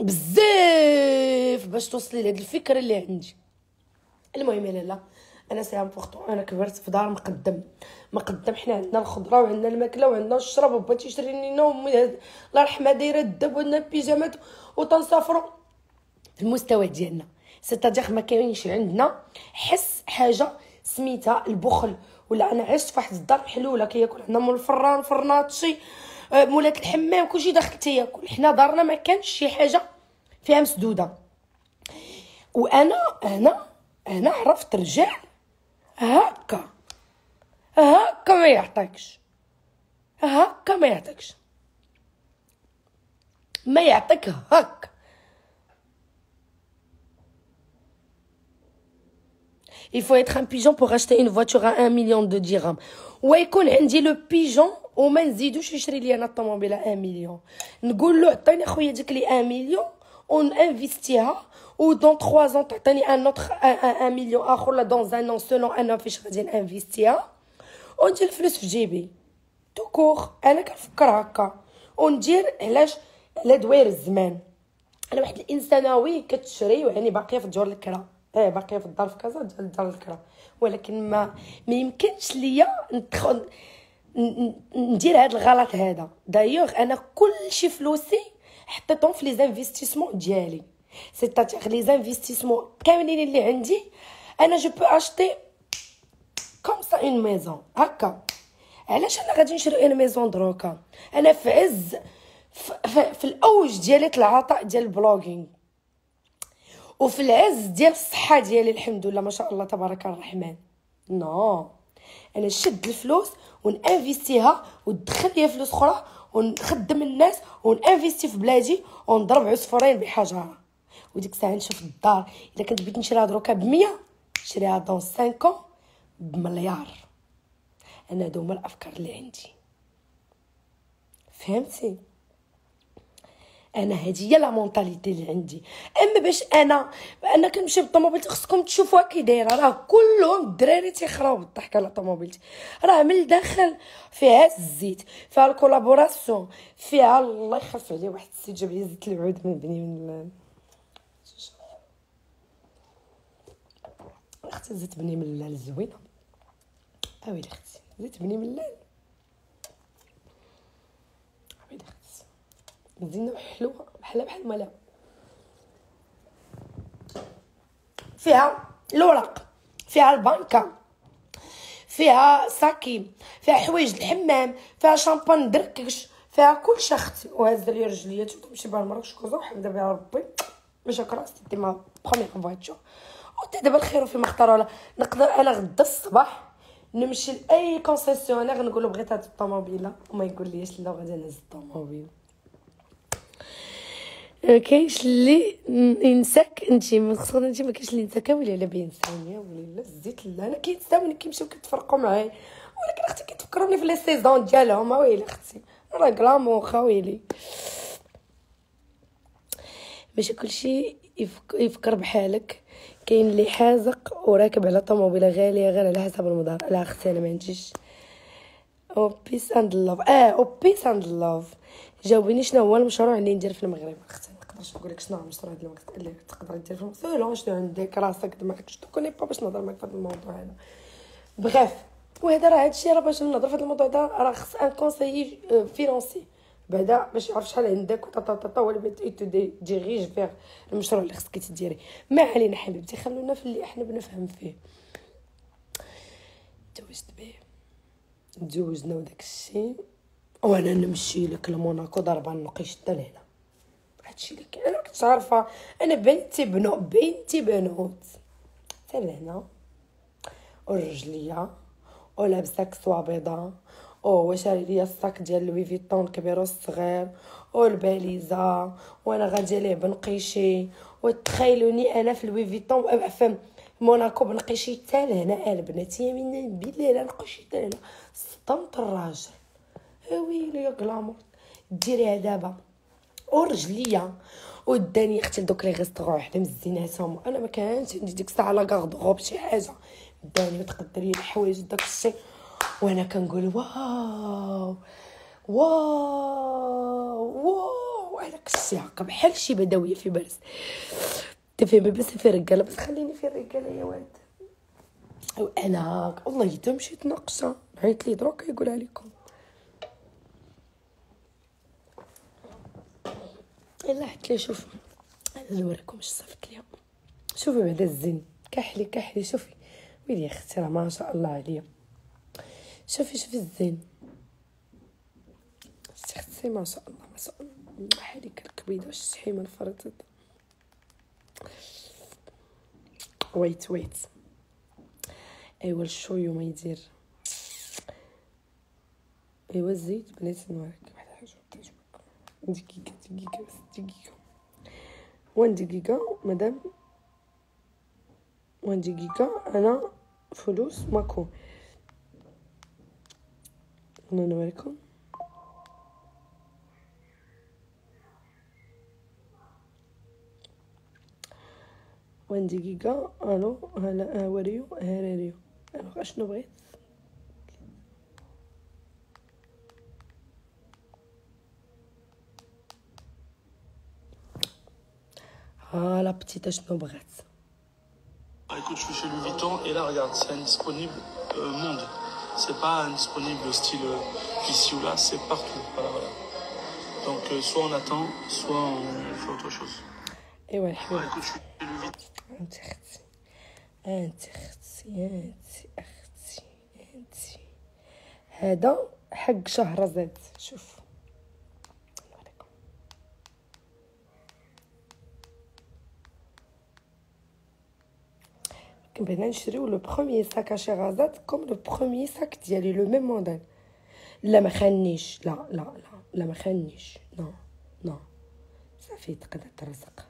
بزاف باش توصلي لهاد الفكره اللي عندي. المهم لا لا انا سي امبورطون انا كبرت في دار مقدم مقدم حنا عندنا الخضره وعندنا الماكله وعندنا الشراب وبغا تيشري لينا امي الله يرحمها دايره الدب وعندنا بيجامات وتنسافروا المستوى ديالنا سيتادير ما كاينش عندنا حس حاجه سميتها البخل. ولا انا عشت في واحد الدار محلوله كياكل عندنا مول الفران فرناطشي مولات الحمام كلشي داخل تياكل. حنا دارنا ما كانش شي حاجه فيها مسدوده. وانا انا انا عرفت رجال هكا هكا ما يعطيكش، هكا ما يعطيكش، ما يعطيك هكا. Il faut être un pigeon pour acheter une voiture à un million de dirhams. ويكون عندي لو بيجون وما نزيدوش يشري لي انا الطوموبيله واحد مليون. نقول له عطيني خويا ديك لي واحد مليون اون انفيستيها، و دون ثلاثة ans تعطيني ان اوتر واحد مليون اخر، لا دون ان ان سولون انا فاش غادي نانفيستيها، وندير الفلوس في جيبي تو كور. انا كنفكر هكا وندير علاش على دوير الزمان. انا واحد الانسانوي كتشري يعني باقيه في دور الكرا، اه باقيه في الدار في كازا ديال دار الكرا، ولكن ما ما يمكنش ليا ندخل ندير هذا الغلط هذا. دايوغ انا كلشي فلوسي حطيتهم في لي زانفيستيسمون ديالي، سيتاتيغ لي زانفيستيسمون كاملين اللي عندي انا جو بو اشتي كوم سا اون ميزون هكا. علاش انا غادي نشري اون ميزون دروكا؟ انا في عز في, في, في الاوج ديالي العطاء ديال البلوغينغ، وفي العز ديال الصحه ديالي الحمد لله ما شاء الله تبارك الرحمن. نو انا نشد الفلوس ونانفيستيها وندخل ليا فلوس اخرى ونخدم الناس ونانفيستي في بلادي ونضرب عصفورين بحجره. وديك الساعه نشوف الدار الا كنت بغيت نشريها دروكا ب مية نشريها دون خمسة ans بمليار. انا هادو هما الافكار اللي عندي، فهمتي؟ انا هذه هي لا مونطاليتي اللي عندي. اما باش انا انا كنمشي بالطوموبيل خصكم تشوفوها كي دايره، راه كلهم الدراري تيخراو بالضحك على طوموبيلتي، راه من الداخل فيها الزيت، فيها الكولابوراسيون، فيها الله يخلف عليه واحد السيد جاب لي زيت العود من بني من اختي زيت بني من اللال زوينه. اويلي اختي زيت بني من اللال، اويلي اختي زينه حلوه بحال بحال مالا. فيها الورق، فيها البنكه، فيها ساكي، فيها حوايج الحمام، فيها شامبان دركش، فيها كلشي اختي. وهز لي رجلياتي وتمشي بها لمراكش كوزا وحمد بها ربي باش هكا راسي دي ما بروميير فواتور. وتا دابا الخير فيما اختاروا. نقدر انا غدا الصباح نمشي لاي كونسيسيونير نقول له بغيت هاد الطوموبيله وما يقول ليش لا غادي نهز الطوموبيل. كاينش اللي ينساك انت ما خصك انت ما كاينش اللي ينساك ولا لا بينسانيه ولا لا زيت لا انا كينساوني كيمشيو كيتفرقوا معايا، ولكن اختي كيتفكروني في لي سيزون ديالهم. ويلي اختي راه كلامو خويلي ماشي كلشي يفكر بحالك. كاين اللي حازق وراكب على طوموبيله غاليه غير على حسب المدار. لا اختي انا ما عنديش او بيس اند لوف. اه او بيس اند لوف جاوبيني شنو هو المشروع اللي ندير في المغرب. اختي ما نقدرش نقول لك شنو هو المشروع اللي اللي تقدر دير في المغرب. سولو شنو عندك راسك دماغك شنو كوني با باش نهضر معاك في هذا الموضوع هذا. بغيف وهذا راه هادشي راه باش نهضر في هذا الموضوع هذا راه خص ان كونسيي فينانسي بعدا باش يعرف شحال عندك وطا طا طا ولا تو ديريج فيغ المشروع اللي خصك تديري. ما علينا حبيبتي خلونا في اللي احنا بنفهم فيه. تزوجت به تزوجنا وداك الشيء وانا نمشي لك لموناكو ضربه النقيش حتى لهنا. هادشي اللي كاين. انا كنت عارفه انا بنتي بنو بنتي بنوت حتى لهنا والرجليه ولابسه كسوه بيضاء او شاري ليا الصاك ديال لوي فيتون الكبير والصغير والباليزه وانا غاديه ليه بنقيشي. وتخيلوني انا في لوي فيتون في موناكو بنقيشي حتى لهنا البنات يمين بالله لا نقيشي حتى لهنا. صدمت الراجل ويلي يا كلامور ديريها دابا. ورجليا وداني اختي دوك لي ريستورون وحده مزيناتهم. انا ما كانش عندي ديك الساعه لا كاردروب شي حاجه داني وتقدري الحوايج داك الشيء وانا كنقول واو واو واو هذاك الشيء هكا بحال شي بدويه في باريس. تفهم بس في رجاله بس خليني في الرجاله يا واد. وانا والله حتى مشيت ناقصه عيط لي دروك يقولها لكم. يلا حتى شوف انا نوريكم اش صافت اليوم. شوفي بعدا الزين كحلي كحلي. شوفي ويلي يا اختي راه ما شاء الله عليا. شوفي شوفي الزين سي ما شاء الله ما شاء الله. هذيك الكبيده واش الشحيمه الفرطت. ويت ويت ايوا الشويو ما يدير. ايوا الزيت بنات نوريك واحد الحاجه تعجبك. دقيقه دقيقه بس دقيقه وان دقيقه مدام وان دقيقه. انا فلوس ماكو انا نوريكم. وان دقيقه. الو هلا هاوريو هاريو. الو اشنو بغيت؟ ها لا بتيت اشنو بغات؟ Écoute, je suis chez Louis Vuitton et là, regarde, c'est indisponible euh, monde. C'est pas indisponible style euh, ici ou là, c'est partout. Voilà, voilà. Donc, euh, soit on attend, soit on fait autre chose. ايوا الحبيب. Écoute, je suis chez Louis Vuitton. انت اختي انت اختي انت اختي انت. هذا حق شهرزاد. شوف نوريكم. بغينا نشريو لو بروميير ساك ا شهرزاد كوم لو بروميير ساك ديالي لو ميم موديل. لا ما خانيش. لا لا لا لا ما خانيش. نو نو صافي تقدر ترزق.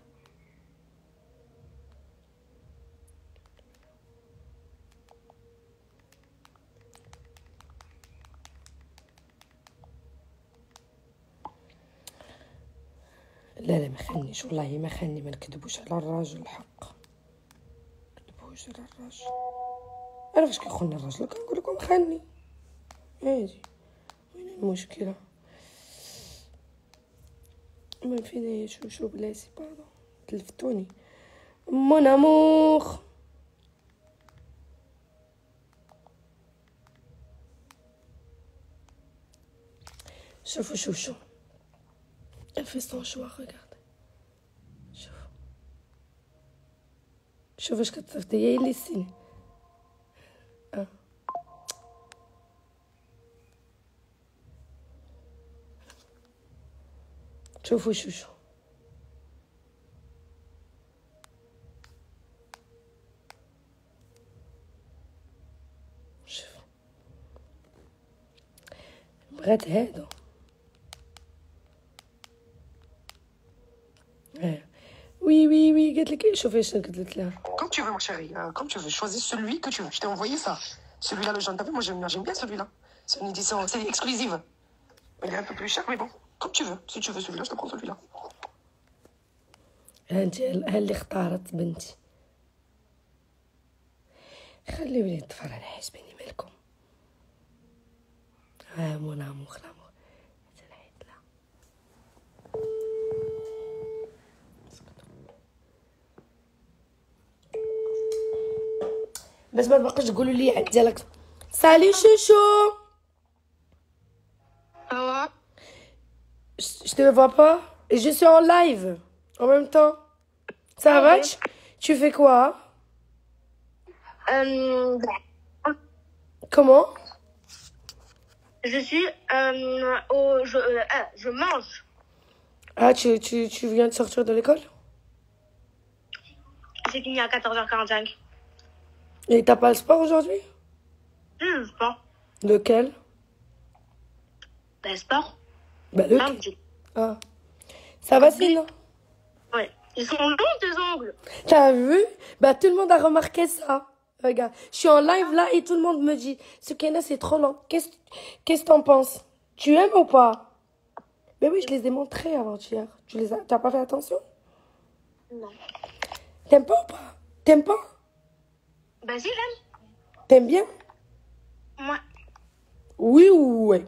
لا لا ما خانيش والله ما خاني. ما نكذبوش على الراجل الحق. نكذبوش على الراجل. انا فاش كيخوني الراجل كنقول لكم خاني عادي. وين المشكله؟ ما فينا شو شو بلاتي باردون تلفتوني. مون امور شوفوا شوف شو elle fait son choix. regarde شوف شوف اش كتصيفط هي اللي سيني. اه شوفوا شو شو شوف بغات هادو. Oui, oui, oui, قالت لك شوفي شنو قلت لها. Comme tu veux, ma chérie. Euh, comme tu veux. Choisis celui que tu veux. Je t'ai envoyé ça. Celui-là, le jaune. T'as vu, moi, j'aime j'aime bien celui-là. C'est une édition, c'est exclusive. Il est un peu plus cher, mais bon. Comme tu veux. Si tu veux celui-là, je te prends celui-là. انت ها اللي اختارت بنتي. خلي وليد يتفرج على حسبيني مالكم. ها مون امور لامور. بس ما تبقاش تقولوا لي عاد ديالك. سالي شوشو. Ah Je te vois pas. Et je suis en live en même temps. Ça Ah va? ouais. Tu, tu fais quoi? euh, Comment? Je suis euh, au je euh, ah, je mange. Ah, tu, tu, tu viens de sortir de l'école? J'ai fini à quatorze heures quarante-cinq. Et t'as pas le sport aujourd'hui? Hmm, sport. Lequel? Ben sport. Bah lequel? Lundi. Ah. Ça va sinon? Ouais. Ils sont longs tes ongles. T'as vu? Bah tout le monde a remarqué ça. Regarde, je suis en live là et tout le monde me dit ce Kenna c'est trop long. Qu'est-ce qu'est-ce que t'en penses? Tu aimes ou pas? Mais oui, je les ai montrés avant-hier. Tu les as... T'as pas fait attention? Non. T'aimes pas ou pas? T'aimes pas? Bah si j'aime. T'aimes bien? Moi. Oui ou ouais?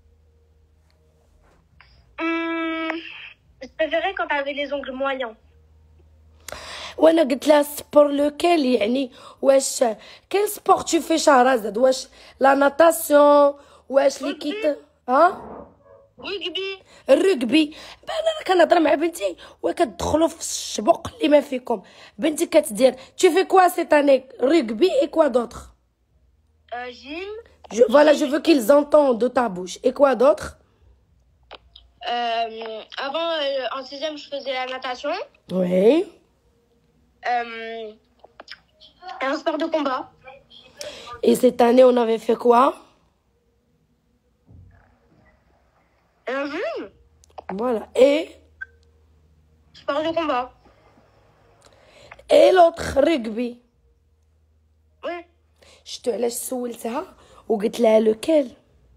Hum, je préférais quand t'avais les ongles moyens. وانا قلت لها سبور لوكيل يعني واش كاين سبور tu fais شهرزاد واش لا ناتاسيون واش لي كيت ها Rugby. الرugby. بان انا كنهضر مع بنتي وكتدخلوا في الشبق اللي ما فيكم. بنتي كتدير tu fais quoi cette année rugby et quoi d'autre? Euh, gym. Je, voilà, je veux qu'ils entendent de ta bouche. Et quoi d'autre? Euh, avant, euh, en sixième, je faisais la natation. Oui. Euh, un sport de combat. Et cette année, on avait fait quoi? Un juge. Voilà. Et, Sport de combat. et l'autre, rugby. Oui. Je te laisse سولتها وقلت لها lequel.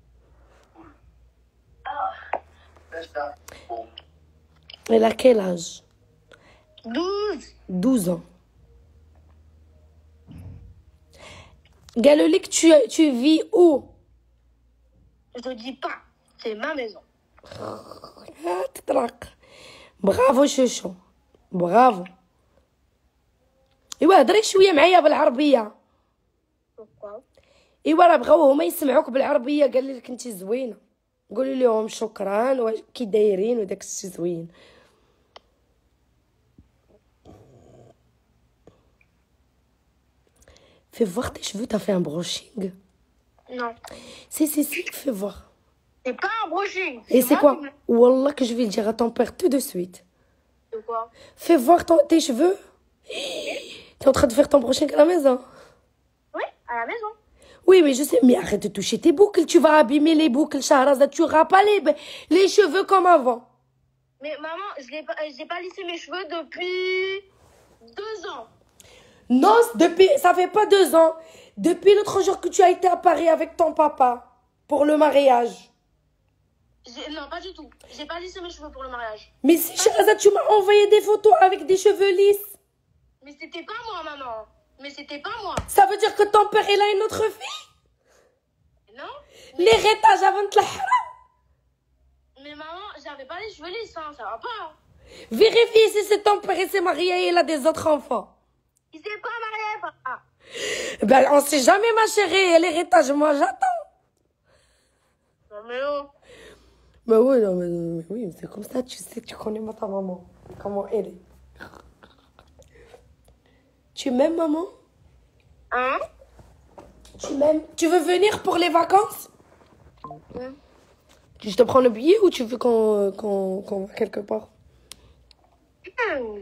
Elle a quel âge? douze. douze ans. قالوا لك tu, tu vis où? Je te dis pas. C'est ma maison. Ah, تطرق. برافو شوشو. برافو. ايوا هضري شويه معايا بالعربيه. Pourquoi? ايوا راه بغاو هما يسمعوك بالعربيه. قال لك انت زوينه. قولي لهم شكرا وكي دايرين وداك الشيء زوين. Fais voir tes cheveux, t'as fait un brushing. Non. Si, si, si, fais voir. C'est pas un brushing. Et c'est moi quoi? qui me- Wallah que je vais le dire à ton père tout de suite. De quoi? Fais voir ton, tes cheveux. T'es en train de faire ton brushing à la maison. Oui, à la maison. Oui, mais je sais. Mais arrête de toucher tes boucles. Tu vas abîmer les boucles, Shahrazad. Tu auras pas les, les cheveux comme avant. Mais maman, je n'ai pas, j'ai pas lissé mes cheveux depuis deux ans. Non, depuis, ça fait pas deux ans. Depuis l'autre jour que tu as été à Paris avec ton papa. Pour le mariage. J'ai- Non, pas du tout. J'ai pas lissé mes cheveux pour le mariage. Mais si, Shahrazad, tu m'as envoyé des photos avec des cheveux lisses. Mais c'était pas moi, maman. Mais c'était pas moi. Ça veut dire que ton père, il a une autre fille? Non? L'héritage avant de la haram. Mais maman, j'avais pas les cheveux lisses, hein, ça va pas. Vérifie si c'est ton père et s'est marié et il a des autres enfants. Il s'est pas marié, papa. Ben, on sait jamais, ma chérie. L'héritage, moi, j'attends. Non, mais oh. Ben oui, non, mais, mais oui, c'est comme ça, tu sais, tu connais ma ta maman. Comment elle est. Tu m'aimes, maman? Hein? Tu m'aimes? Tu veux venir pour les vacances? Oui. Je te prends le billet ou tu veux qu'on qu'on qu'on va quelque part? Hmm.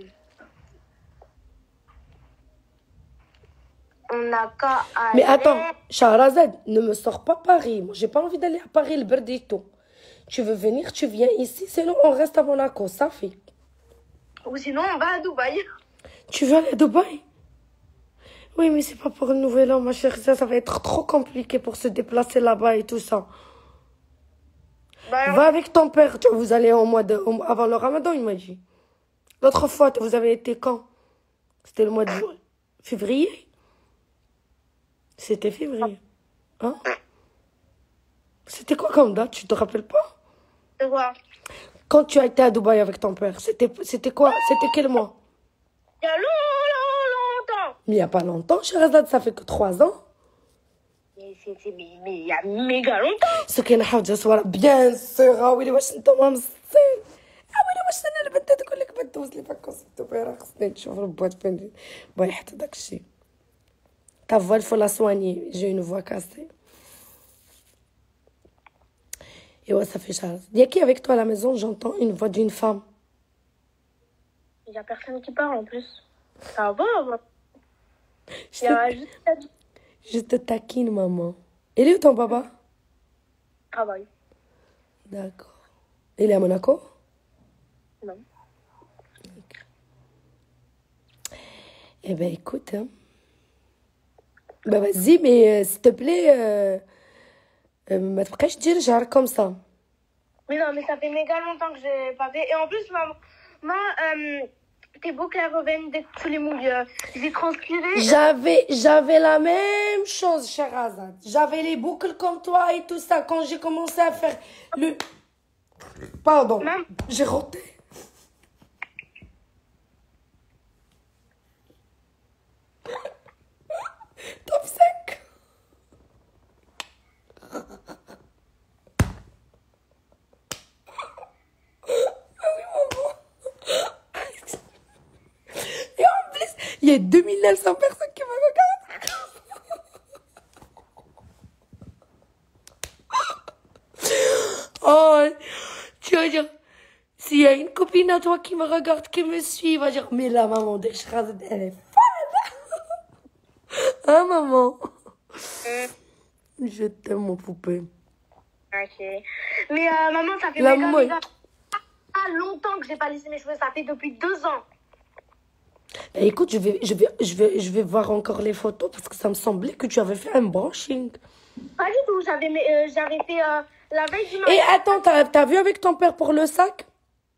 On n'a qu'à aller. Mais attends, Shahrazad, ne me sors pas Paris. Moi, j'ai pas envie d'aller à Paris, le berdito. Tu veux venir, tu viens ici, sinon on reste à Monaco, ça fait. Ou sinon, on va à Dubaï. Tu veux aller à Dubaï? Oui, mais c'est pas pour le nouvel an, ma chérie. Ça, ça va être trop compliqué pour se déplacer là-bas et tout ça. Bah, Va avec ton père. Tu vois, vous allez au mois de, au- avant le ramadan, il m'a dit. L'autre fois, vous avez été quand? C'était le mois de ju- février? C'était février. Hein? C'était quoi comme date? Tu te rappelles pas? c'est quoi? Quand tu as été à Dubaï avec ton père, c'était, c'était quoi? C'était quel mois? Il y a long, long, longtemps. Mais il n'y a pas longtemps, Sherazade, ça fait que trois ans. Mais c'était mais, mais il y a méga longtemps. سكينة حاجة صورة بيان سور. ويلي واش انت مصين. ويلي واش انا البنت تقول لك بدوز لي فاكونس في دبي. راه خصني نشوف البوات فين باغي يحط داكشي. Ta voix, il faut la soigner. J'ai une voix cassée. Et ouais, ça fait charge. Il y a qui avec toi à la maison? J'entends une voix d'une femme. Il y a personne qui parle en plus. Ça va, bah. Je Il y a te, juste la du je te taquine, maman. Il est où ton papa? travail. D'accord. Il est à Monaco? Non. Eh ben, écoute, hein. Bah vas-y, mais euh, s'il te plaît, euh, euh, ما تبقاش دير جهر comme ça. Mais non, mais ça fait méga longtemps que j'ai pas fait. Et en plus, maman, maman euh, tes boucles elles reviennent dès que tu les mouilles. Euh, J'ai transpiré. J'avais, j'avais la même chose, Sherazade. J'avais les boucles comme toi et tout ça. Quand j'ai commencé à faire le... Pardon, Maman. j'ai roté. Top cinq. Ah oui, maman. Et en plus, il y a deux mille neuf cents personnes qui me regardent. Oh, tu vas dire, S'il y a une copine à toi qui me regarde, qui me suit, il va dire, mais la maman de Shrazad, elle est folle. Hein, maman? Je t'aime, mon poupée. Ok. Mais euh, maman, ça fait La méga, moi- méga pas longtemps que j'ai pas laissé mes cheveux. Ça fait depuis deux ans. Eh, écoute, je vais, je, vais, je, vais, je vais voir encore les photos parce que ça me semblait que tu avais fait un brushing. Pas du tout. J'avais euh, j'avais fait euh, la veille du Et mariage. attends, t'as, t'as vu avec ton père pour le sac?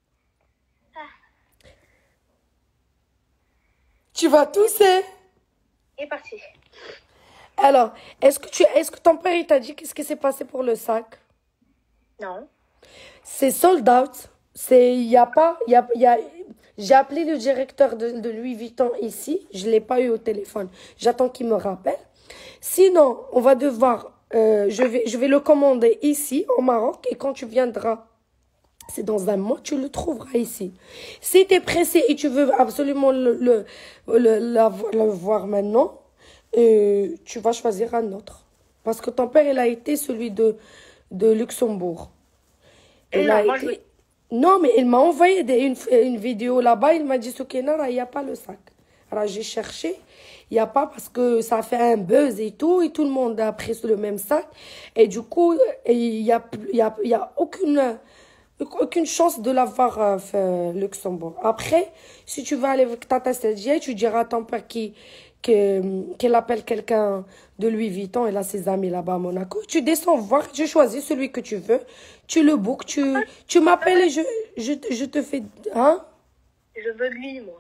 Tu vas tousser. Il est parti. Alors, est-ce que, tu, est-ce que ton père il t'a dit qu'est-ce qui s'est passé pour le sac? Non. C'est sold out. C'est, il y a pas, il y a, il y a, j'ai appelé le directeur de, de Louis Vuitton ici. Je l'ai pas eu au téléphone. J'attends qu'il me rappelle. Sinon, on va devoir, euh, je vais, je vais le commander ici, au Maroc. Et quand tu viendras, c'est dans un mois, tu le trouveras ici. Si tu es pressé et tu veux absolument le, le, le, la- le voir maintenant, euh, tu vas choisir un autre. Parce que ton père, il a été celui de, de Luxembourg. Il Non, a moi, été- je veux- Non, mais il m'a envoyé des- une, une vidéo là-bas. Il m'a dit, Soukena, il n'y a pas le sac. Alors j'ai cherché. Il n'y a pas parce que ça a fait un buzz et tout. Et tout le monde a pris le même sac. Et du coup, il n'y a, plus- il y a, il y a aucune, aucune chance de l'avoir euh, fait Luxembourg. Après, si tu vas aller avec Tata Stédia, tu diras à ton père qui, que- qu'il appelle quelqu'un de Louis Vuitton. Il a ses amis là-bas à Monaco. Tu descends voir, tu choisis celui que tu veux. Tu le bookes, tu, tu m'appelles et je, je, te- je te fais... Hein? Je veux lui, moi.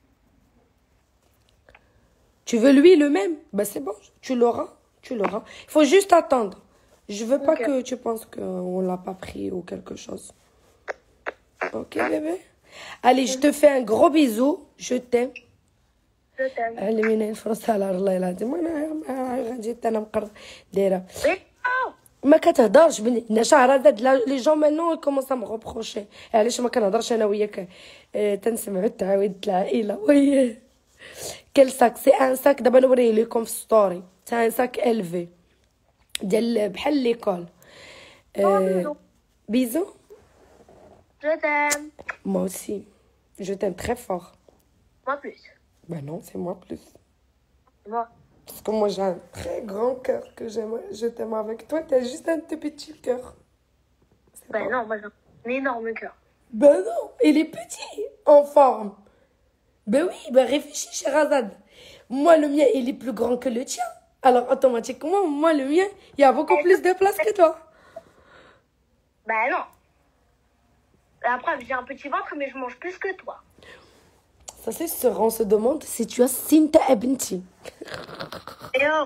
Tu veux lui le même? Ben c'est bon, tu l'auras, tu l'auras. Il faut juste attendre. Je veux pas Ok. que tu penses qu'on l'a pas pris ou quelque chose. Ok, bébé? Allez, je te fais un gros bisou. Je t'aime. Je t'aime. اللي من الفرصة على الله العظيم وانا غادي انا مقر دايره Mais oh ما كتهضرش بني شهرزاد لي جون مانون كومونس ا مغبروشي علاش ما كنهضرش انا وياك آه، تنسمعوا التعاويض العائله وي كل ساك سي ان ساك دابا نوريه لكم في ستوري سي ان ساك الفي ديال بحال ليكول bisous. بيزو Je t'aime. moi aussi je t'aime très fort Moi plus. ben non c'est moi plus Moi. parce que moi j'ai un très grand cœur que j'aime je t'aime avec toi t'as juste un tout petit cœur. C'est Ben bon. non, moi j'ai un énorme cœur. Ben non, il est petit, en forme. Ben oui, ben réfléchis, Sherazade. Moi, le mien, il est plus grand que le tien. Alors, automatiquement, moi, le mien, il y a beaucoup plus de place que toi. Ben non. La preuve, j'ai un petit ventre, mais je mange plus que toi. Ça, c'est sûr, on se demande si tu as Sinta Ebenti. Et oh.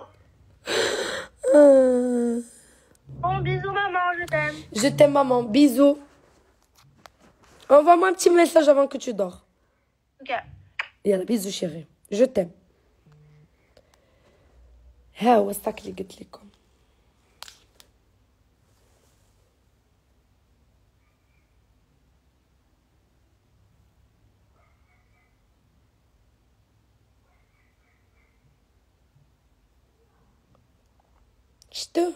Euh, Bon, bisous, maman, je t'aime. Je t'aime, maman. Bisous. Envoie-moi un petit message avant que tu dors. Ok. يلا bisous, chérie. Je t'aime. ها هو الصاك اللي قلت لكم. شتو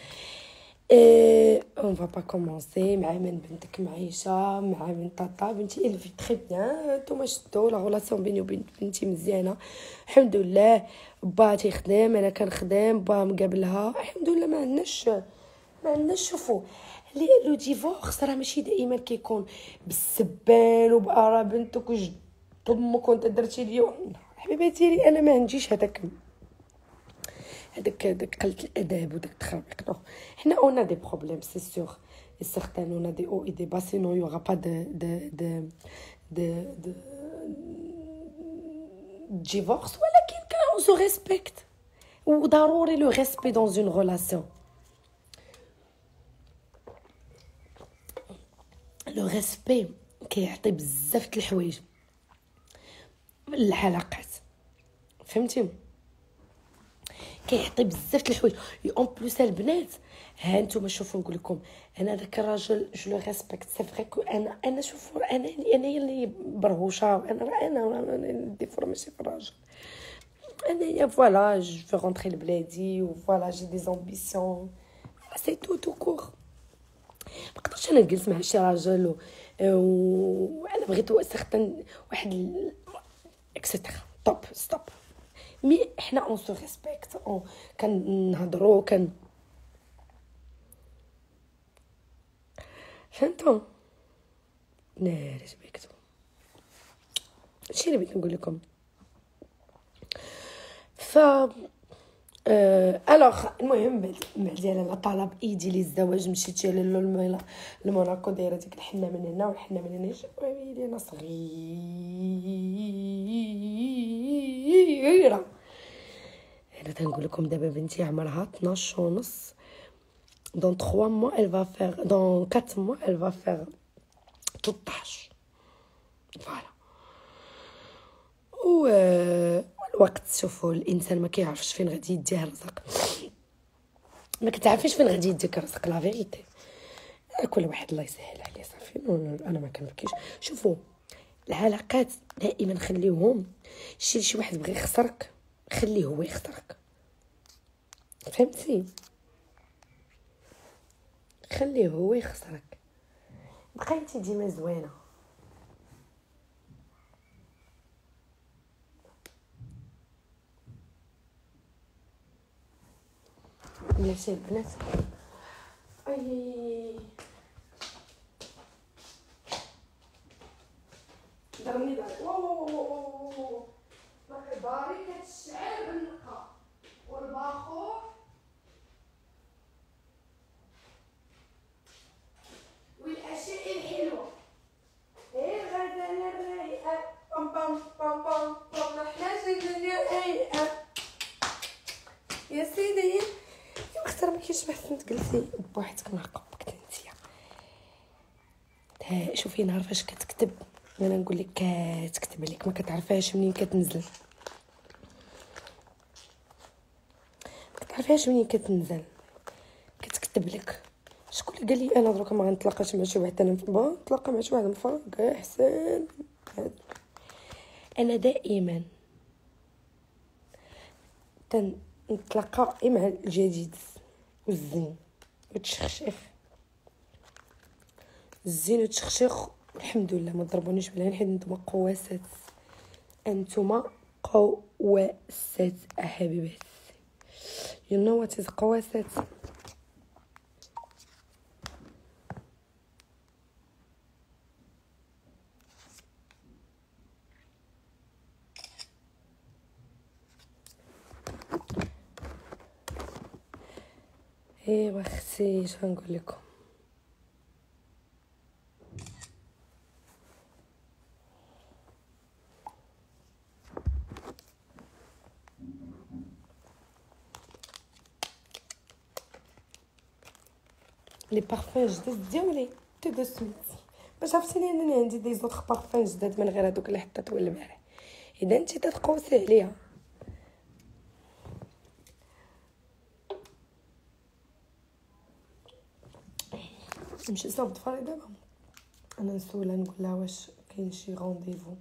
إيه on va pas commencer مع من بنتك معيشة مع من طاطا بنتي إلفي تخي بيان نتوما شتو لا غولاسيون بيني وبين بنتي مزيانة الحمد لله. با تيخدم انا كنخدم با مقابلها الحمد لله. ما عندناش ما عندناش شوفوا لي لو ديفورس راه ماشي دائما كيكون بالسبان وبقى راه بنتك وجد امك وانت درتي لي حبيبتي لي انا ما عنديش هذاك هذاك هذاك قلة الاداب وداك التخربيق. نو حنا اون دي بروبليم سي سور et certains on a des hauts et des bas sinon il y aura pas de de de de, de divorce ولكن on se respecte وضروري le respect dans une relation. لو ريسبي كيعطي بزاف د الحوايج العلاقات فهمتي كيعطي بزاف د الحوايج اون بلوس البنات. ها نتوما شوفوا نقول لكم انا داك الراجل جو لو ريسبكت سي فري كو انا انا شوفوا انا انا اللي برهوشه انا انا انا دي فور ماشي في الراجل انايا فوالا جو في رونتري لبلادي وفوالا جي دي امبيسيون سي تو تو كور. ما نقدرش انا نجلس مع شي راجل و... وانا بغيت سيغتان واحد ال... اكسترا طوب ستوب. مي حنا اون سو ريسبكت كنهضروا كان فهمتوا لا ريسبكتو. هادشي اللي بغيت نقول لكم. ف أه... الوغ المهم بعد ديال على طلب ايدي لي الزواج مشيت للميلا لموناكو دايره ديك الحنه من هنا والحنه من هنا. ويلي انا صغيره. انا تنقول لكم دابا بنتي عمرها اثناش ونص. دون ثلاثة mois elle va faire dans quatre mois elle va faire ثلاثطاش. فوالا. و الوقت شوفوا الانسان ما كيعرفش فين غادي يديه الرزق. ما كتعرفيش فين غادي يديك الرزق لا فيغيتي. كل واحد الله يسهل عليه صافي. انا ما كنبكيش. شوفوا العلاقات دائما خليوهم شي شي واحد بغى يخسرك خليه هو يخسرك. فهمتي؟ خليه هو يخسرك. بقيتي ديما زوينه. بلاتي البنات. اي ضرني دار واو باقي داري كتشعل بالنقا والباخور والاشياء الحلوه. ايه الغزاله الرايقه بام بام بام بام بام نحنا جينا رايقه يا سيدي. اختار ما كاينش بحسن تجلسي بوحدك مع قبك نتيا. ها شوفي نهار فاش كتكتب انا نقول لك كتكتب عليك ما كتعرفهاش منين كتنزل. ما كتعرفهاش منين كتنزل كتكتب لك. شكون اللي قال لي انا دروك ما غنتلاقاش مع شي واحد انا با نتلاقى مع شي واحد مفرق احسن. انا دائما نتلاقى مع الجديد والزين وتشخشخ. الزين وتشخشخ الحمد لله ما ضربونيش بالعين حيت نتوما قواسات. انتوما قواسات حبيباتي. you know what is قواسات. ايوا اختي اش غنقول لكم. لي بارفان جداد ديالي تو دو سويت باش عرفتيني انني عندي دي زوطخ بارفان جداد من غير هذوك اللي حطيتهم البارح. اذا انت تتقوسي عليا نمشي نصاوب ضفاري دابا. انا نسولها نقول لها واش كاين شي رونديفو.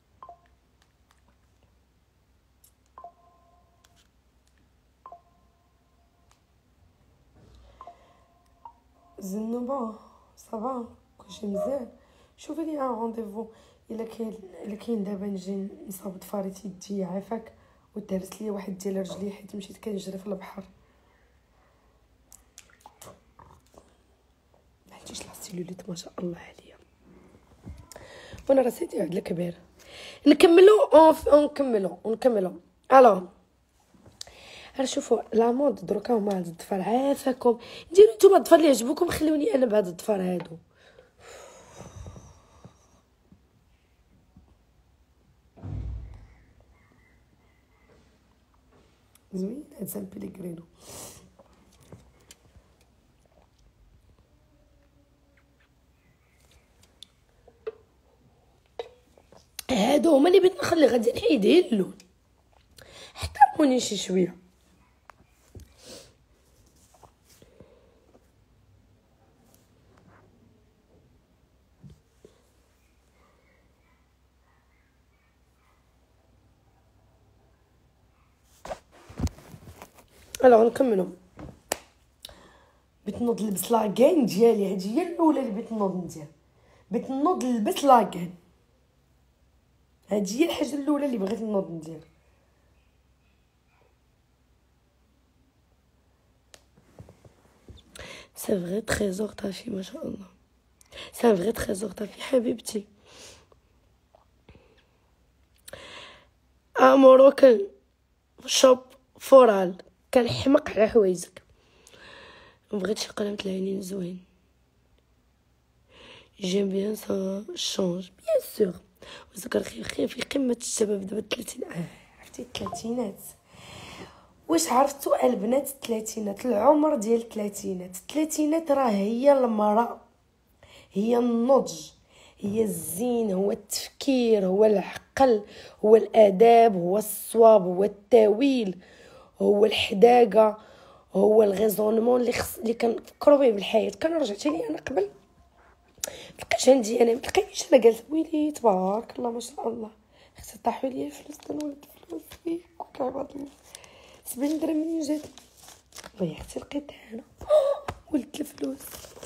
زنوبه صافا كلشي مزيان. شوفي لي ان رونديفو الا كاين الا كاين دابا نجي نصاوب ضفاري تيدي عافاك ودارت لي واحد ديال رجلي حيت مشيت كنجري في البحر. عرفتيش لا سيلوليت ما شاء الله عليا. وانا راه سيدي عبد الكبير. نكملوا اون نكملوا ونكملوا. الو راه شوفوا لا مود دروكا هما هاد الضفار عافاكم ديروا نتوما الضفار اللي يعجبوكم. خلوني انا بهاد الضفار هادو. زوين هاد سان بيليغرينو. هادو هما اللي بغيت نخلي غادي نحيديه اللون. احترموني شي شويه. الوغ نكملوا. بغيت نوض نلبس لاكين ديالي، هادي هي الاولى اللي بغيت نوض ندير، بغيت نوض نلبس لاكين، هادي هي الحاجه الاولى اللي بغيت نوض ندير. سي فري تريزور طافي ما شاء الله، سي فري تريزور طافي حبيبتي. امورو كان شوب فورال كنحمق على حوايجك، بغيت شي قلم العينين زوين. جيم بيان سا شونج بيان سور، وذكر خير خير في قمه الشباب دابا الثلاثين. اه عرفتي الثلاثينات، واش عرفتوا البنات الثلاثينات، العمر ديال الثلاثينات، الثلاثينات راه هي المراه، هي النضج، هي الزين، هو التفكير، هو العقل، هو الاداب، هو الصواب، هو التاويل، هو الحداقه، هو الغيزونمون اللي خص اللي كنفكروا به بالحياه. كان رجعت لي انا قبل لقيت عندي انا متلقيتش انا جالسه ويلي تبارك الله ما شاء الله، اختي طاحوا لي الفلوس تنولد فلوس فيك وكعبات سبعين درهم منين جات وي اختي لقيتها انا ولدت الفلوس.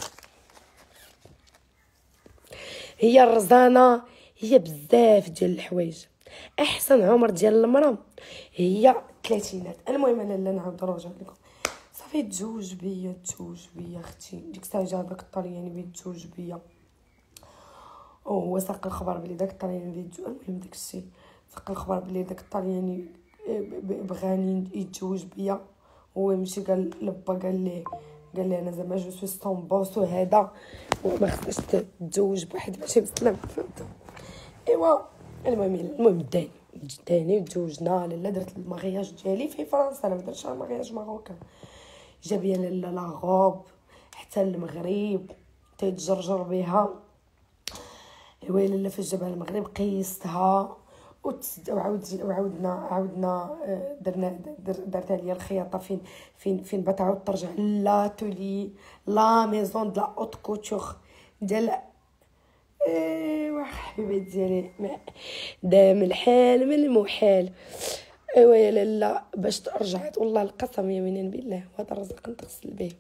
هي الرزانه، هي بزاف ديال الحوايج. احسن عمر ديال المراه هي الثلاثينات. المهم انا لا نعاود نرجع لكم، صافي تزوج بيا تزوج بيا اختي، ديك الساعه جا داك الطلياني بغى يتزوج بيا، وهو ساق الخبر بلي داك الطلياني بغى يتزوج. المهم داك الشيء ساق الخبر بلي داك الطلياني بغاني يتزوج بيا، هو مشي قال لبا قال ليه قال لي انا زعما جو سوي ستومبوس وهذا وما خصناش تتزوج بواحد ماشي مسلم فهمتوا. ايوا المهم المهم داني داني وتزوجنا. لالا درت المغياج ديالي في فرنسا، انا ما درتش المغياج ماروكان، جاب لي لالا لاغوب حتى المغرب تيتجرجر بها. ايوا لالا فاش جابها المغرب قيستها وعاود وعاودنا عاودنا درنا درتها ليا الخياطه فين فين فين بغات تعاود ترجع لاتولي لا ميزون دو لا اوت كوتور ديال ايوا حبيبات ديالي دام الحال من المحال. ايوا يا لالا باش رجعت والله القسم يمينا بالله وهذا الرزق نتغسل به.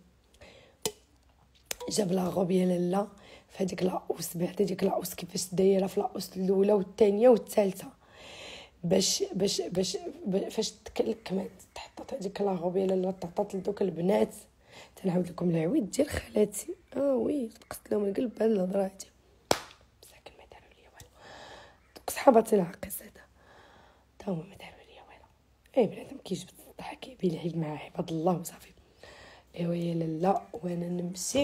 جاب لا غوب يا لالا في هذيك لاوس، بعد هذيك لاوس كيفاش دايره في لاوس الاولى والثانيه والثالثه باش باش باش فاش تكلكمات تحطات هذيك لاغوب يا لالا تعطات لدوك البنات. تنعاود لكم العويد ديال خالاتي اه وي تقصت لهم القلب بهاد الهضره هادي مساكن ما داروا ليا والو، دوك صحاباتي العقيس هذا تا هما ما داروا ليا والو. اي بنادم كيجبد الضحك كيلعب مع عباد الله وصافي. ايوا يا لالا وانا نمشي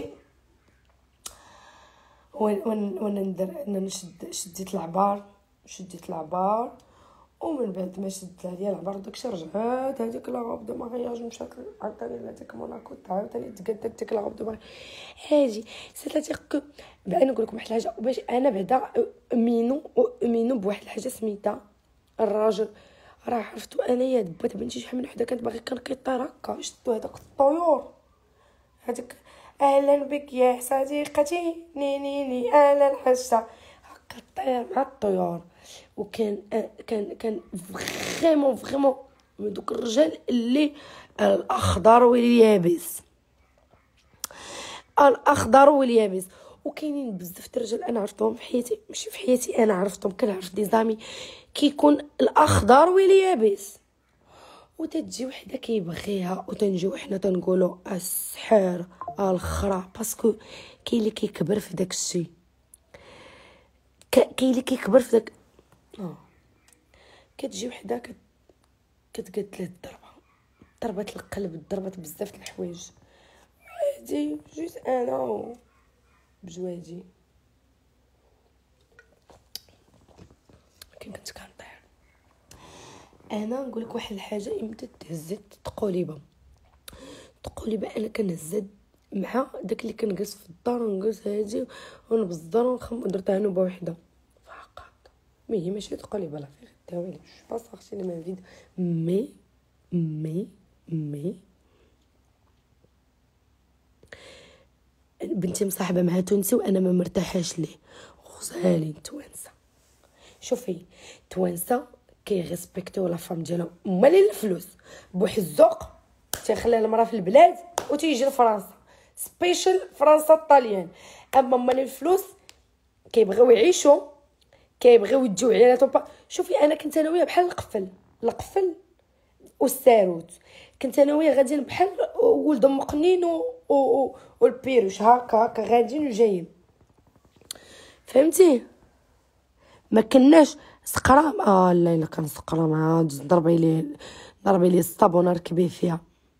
وانا وانا ندير انا نشد شديت العبار شديت العبار ومن بعد ما شدت عليا العبار داكشي رجعت هذيك لاغوب دو مارياج مشات عاوتاني لهاديك موناكو عاوتاني تقادت ديك لاغوب دو مارياج هادي سيتاتير كو بعدا نقول لكم واحد الحاجه باش انا بعدا امينو امينو بواحد الحاجه سميتها الراجل راه عرفتو انايا دبات بنتي شحال من وحده كانت باغي كان كيطير هكا شدو هذاك الطيور هذاك اهلا بك يا صديقتي ني ني ني اهلا حسا هكا طير مع الطيور. وكان كان كان فريمون فريمون من دوك الرجال اللي الاخضر واليابس الاخضر واليابس. وكاينين بزاف د الرجال انا عرفتهم في حياتي ماشي في حياتي انا عرفتهم كنعرف دي زامي كيكون الاخضر واليابس وتتجي وحده كيبغيها وتنجيو حنا تنقولوا السحر الخرا باسكو كاين اللي كيكبر في داك الشيء كاين اللي كيكبر في داك اه كتجي وحده كت كتقد له الضربه ضربات القلب ضربات بزاف د الحوايج عادي جيت انا بجوادي كي كنت كنطير انا نقول لك واحد الحاجه امتى تهزت تقوليبه تقوليبه انا كنهزد مع داك اللي كنجلس في الدار ونجلس هادي ونبز الدار ونخم درتها نوبه وحده فقط مي هي ماشي تقوليبه لا في التاويل جو با سارتي لي ميم فيديو مي مي مي بنتي مصاحبه مع تونسي وانا ما مرتاحاش ليه غزالين توانسه. شوفي توانسه كيريسبكتيو لا فام ديالهم هما اللي الفلوس بواحد الذوق تيخلي المراه في البلاد وتيجي لفرنسا سبيشال فرنسا الطاليان. اما مال الفلوس كيبغيو يعيشوا كيبغيو يديو عيالاتهم. شوفي انا كنت انا وياه بحال القفل القفل والساروت، كنت انا وياه غاديين بحال ولد ام قنين و... و... والبيروش هكا هكا غاديين وجايين، فهمتي؟ ما كناش سقرام. اه لا الا كان سقرام عاد ضربي لي ضربي لي الصابونه ركبي فيها.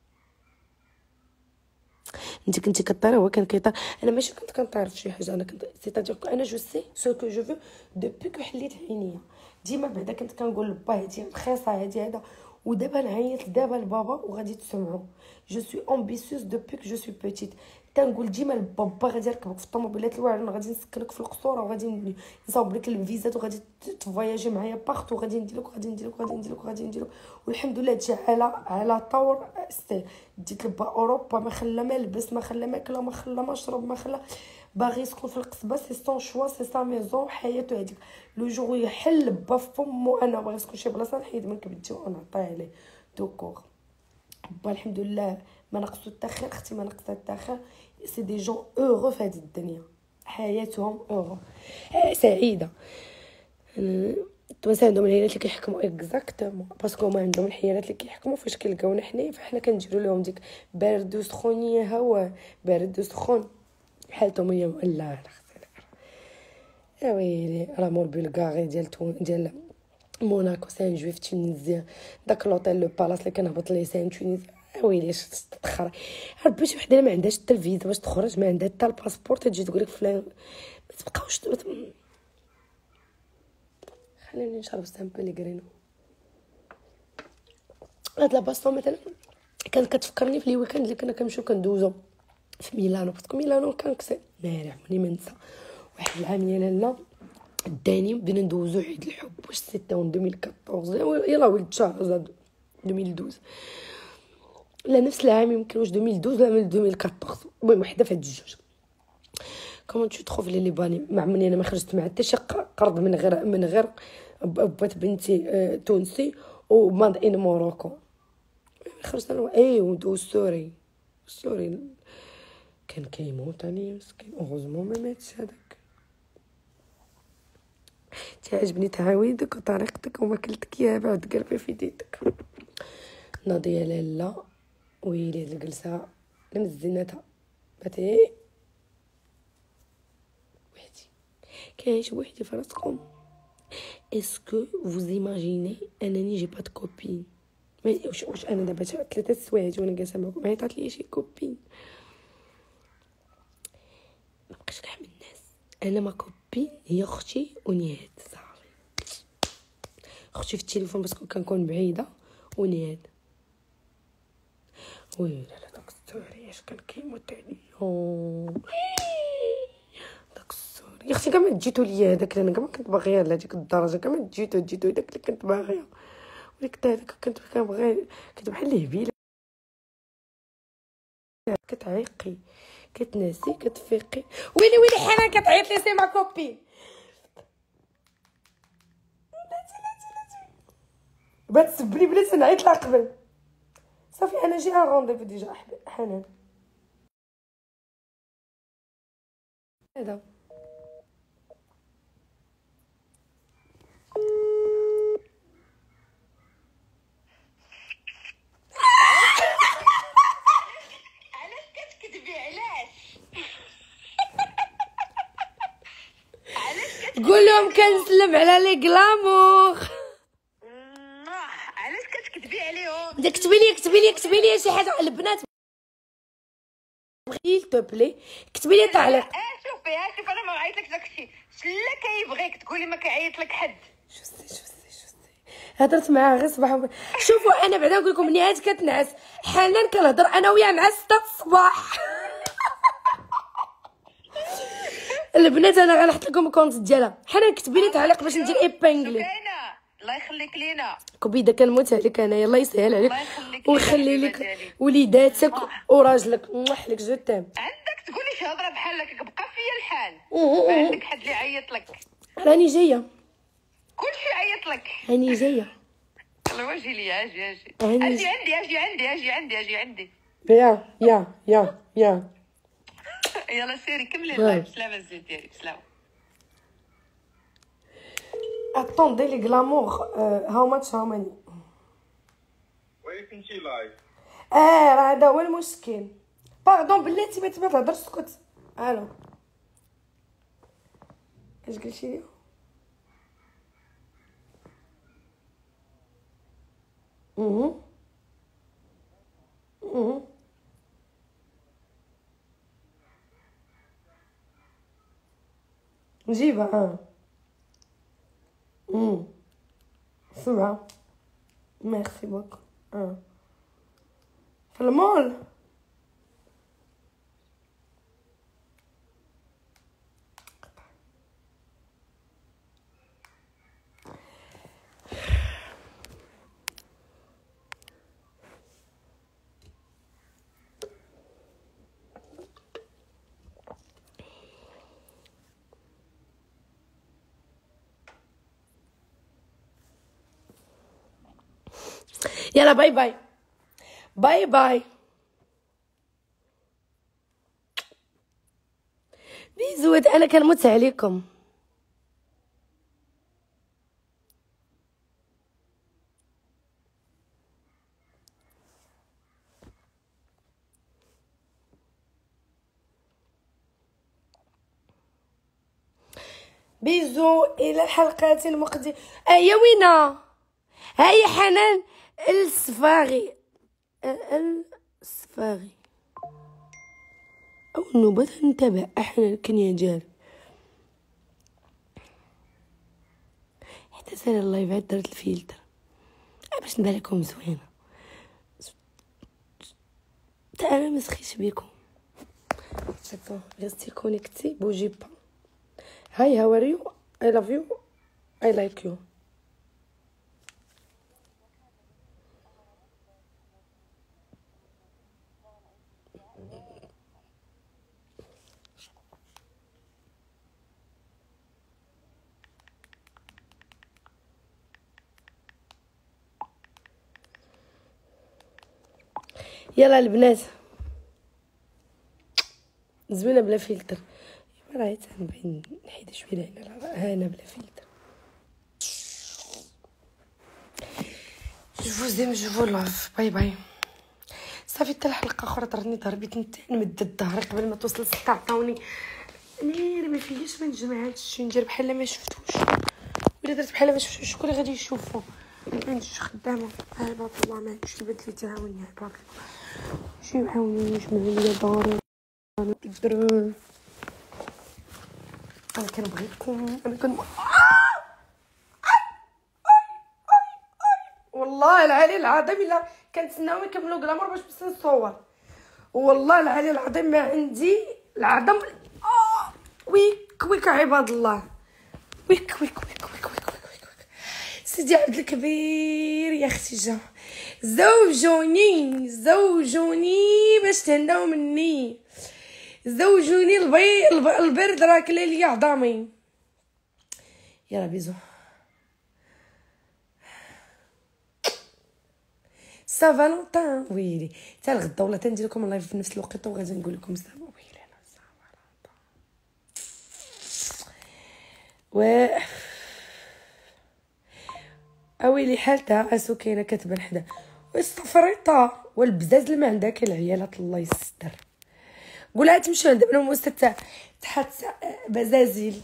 انت كنتي كطيري هو كان كيطير. انا ماشي كنت كنطير في شي حاجه، انا كنت سيتادير انا جو سي سو كو جو فو دوبي كو حليت عينيا. ديما بعدا كنت كنقول لبا هادي رخيصه هادي هذا، ودابا نعيط دابا لبابا وغادي تسمعوا. جو سوي امبيسيوس دوبي كو جو سوي بيتيت. تنقول ديما لبابا غادي نركبك في الطوموبيلات الواعرين، غادي نسكنك في القصور وغادي نصاوب لك الفيزات وغادي تفواياجي معايا بارتو، غادي ندير لك وغادي ندير لك وغادي ندير لك وغادي ندير لك. والحمد لله هادشي على على طور ستيل. ديت لبا اوروبا ما خلا ما لبس ما خلا ما كلا ما خلا ما شرب ما خلا، باغي يسكن في القصبه سي سون شوا سي سا ميزون حياته هذيك. لو جور يحل با فمو انا باغي نسكن شي بلاصه نحيد من كبدتي ونعطيه عليه دوكور. با الحمد لله ما نقصو حتى خير، اختي ما نقصها حتى خير. سي دي جون اورو في هذه الدنيا، حياتهم اورو سعيده. التوانسه عندهم الحيلات اللي كيحكموا اكزاكتومون باسكو هما عندهم الحيلات اللي كيحكموا فاش كيلقاونا حنايا، فحنا كنديروا لهم ديك بارد وسخون يا هوا بارد وسخون حالتهم هي. لا لا يا ويلي راه مول بلغاري ديال تون ديال موناكو سان جويف تونيزيان، داك لوطيل لو بالاس اللي كنهبط ليه سان تونيزيان. ويلي شفت تتخر ربي شي وحده ما عندهاش حتى الفيزا باش تخرج، ما عندها حتى الباسبور، تجي تقول لك فلان ما تبقاوش. خليني نشرب سان بيليغرينو. هاد لاباسطون مثلا كانت كتفكرني في لي ويكاند اللي كنا كنمشيو كندوزو في ميلانو، باسكو ميلانو كان كسي ناري عمرني ما ننسى. واحد العام يا لاله داني بدينا ندوزو عيد الحب واش سيتي اون ألفين وأربعطاش يلا ولد شهر زاد ألفين واثناش لا نفس العام يمكن واش ألفين واثناش ولا ألفين وأربعطاش. المهم وحده في هاد الجوج. كومون تو تروف لي ليباني ما عمرني انا ما خرجت مع حتى شي قرض من غير من غير بات بنتي آه تونسي وماض ان موروكو. خرجت انا اي ودو سوري سوري كان كيموت عليا مسكين. اوغوزمون ما ماتش هذاك. تعجبني تعاويدك وطريقتك وما كلتك يا بعد قلبي في يديك. ناضيه لاله ويلي هاد الجلسه لمزيناتها باتي وحدي كاينش وحدي في راسكم. اسكو فوز ايماجيني انني جي با د كوبين؟ واش واش انا دابا ثلاثه سوايع وانا جالسه معكم ما عيطات لي شي كوبين؟ ما بقيتش كاع من الناس. انا ما كوبين هي اختي ونياد صافي. اختي في التليفون باسكو كنكون بعيده ونياد. وي لا لا داك السوري اش كان كيموت عليا داك السوري. يا اختي كاع ما جيتو ليا هذاك انا كاع ما كنت باغيه لهاديك الدرجه، كاع ما جيتو جيتو داك اللي كنت باغيه. ولكن هذاك كنت كنبغي كنت بحال الهبيله كتعيقي كتناسي كتفيقي. ويلي ويلي حنان كتعيط لي سي ما كوبي. بغات تسبني بلاتي نعيط لها قبل صافي. انا جي ان رونديفو ديجا حنان هذا علاش كتكذبي؟ علاش علاش قول لهم كنسلم على لي كلامور. علاش كتكذبي عليهم؟ بدك كتبي لي كتبي لي كتبي لي شي حاجه البنات بغيل تو بلي كتبي لي تعليق. اه شوفي ها شوف انا ما عيطلكش داكشي. شلا كيبغيك تقولي ما كيعيط لك حد. شوفي شوفي شوفي هضرت معاه غير صباح. شوفوا انا بعدا نقول لكم نهاد كتنعس حنان كنهضر انا وياه مع ستة الصباح. البنات انا غنحط لكم الكونت ديالها. حنان كتبي لي تعليق باش ندير ايبانغلي. انا الله يخليك لينا كبيده كنموت عليك انايا. الله يسهل عليك ويخلي لك وليداتك وراجلك. نوح لك جو تام. عندك تقولي شي هضره بحال هكاك بقى فيا الحال. ما عندك حد اللي يعيط لك. راني جايه كلشي يعيط لك. راني جايه. الله واجي لي اجي اجي هاني اجي عندي اجي عندي اجي عندي اجي عندي. يا يا يا يا يلا سيري كملي اللايف. بسلامه الزين ديالك. بسلامه. اتوندي لي غلامور هاو ماتش هاو ماني. وين كنتي لايف؟ اه راه هذا هو المشكل. باردون بلاتي ما تهضرش سكت. الو اش قلتي لي؟ اها اها نجيبها. اه امم سبعة. ميرسي بوكو. اه في المول. يلا باي باي باي باي. بيزود انا كنموت عليكم. بيزو الى الحلقات المقدمه. ايا وينا هاي حنان الصفاغي الصفاغي او النوبة نتابع احنا كنيجار حتى سال اللايفات درت الفلتر باش نبان لكم زوينه. تا انا مسخيش بيكم. سيكون ريستي كونيكتي بوجي با. هاي هاو ار يو اي لاف يو اي لايك يو. يلا البنات زوينه بلا فلتر. راهي تنبين نحيد شويه هنا. هنا بلا فلتر. جو vous aime جو vous love. باي باي. صافي حتى الحلقه اخرى درتني ضربت نتا نمد الظهر قبل ما توصل ستة. عطاوني مير ما فياش ما نجمع هادشي ندير بحال ما شفتوش ولا درت بحال ما شفتوش. شكون اللي غادي يشوفو؟ ما عنديش خدامه. عباد الله ما عنديش البنت اللي تعاوني. عباد الله شي يعاونوني يجمعوا لي داري الدرهم. انا كنبغيكم. انا كن والله العلي العظيم الا كنتسناو يكملوا كلامور باش بس نصور. والله العلي العظيم ما عندي العظم. آه ويك ويك عباد الله. ويك ويك ويك ويك ويك ويك, ويك. سيدي عبد الكبير يا اختي جا زوجوني زوجوني باش تهناو مني. زوجوني البي البرد راه كلا ليا عظامي. يلا بيزو. سا فالونتان ويلي حتى الغدا والله تندير لكم اللايف في نفس الوقت وغادي نقول لكم سا ويلي انا سا فالونتان و اويلي حالتها اسو كاينه كتبان حدا والصفريطه والبزاز اللي ما عندها كالعيالات الله يستر. قولها تمشي عند ابن موسى تحت بزازيل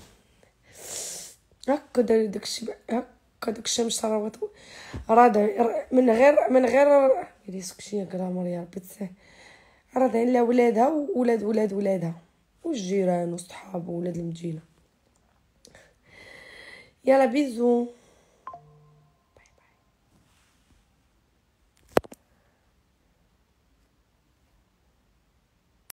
هكا داير داكشي هكا داك الشمس صراوات راه من غير من غير يديسك شي كرامر يا ربي تسه راه داين لا ولادها وولاد ولاد ولادها والجيران وصحاب وولاد المدينه. يلا بيزو.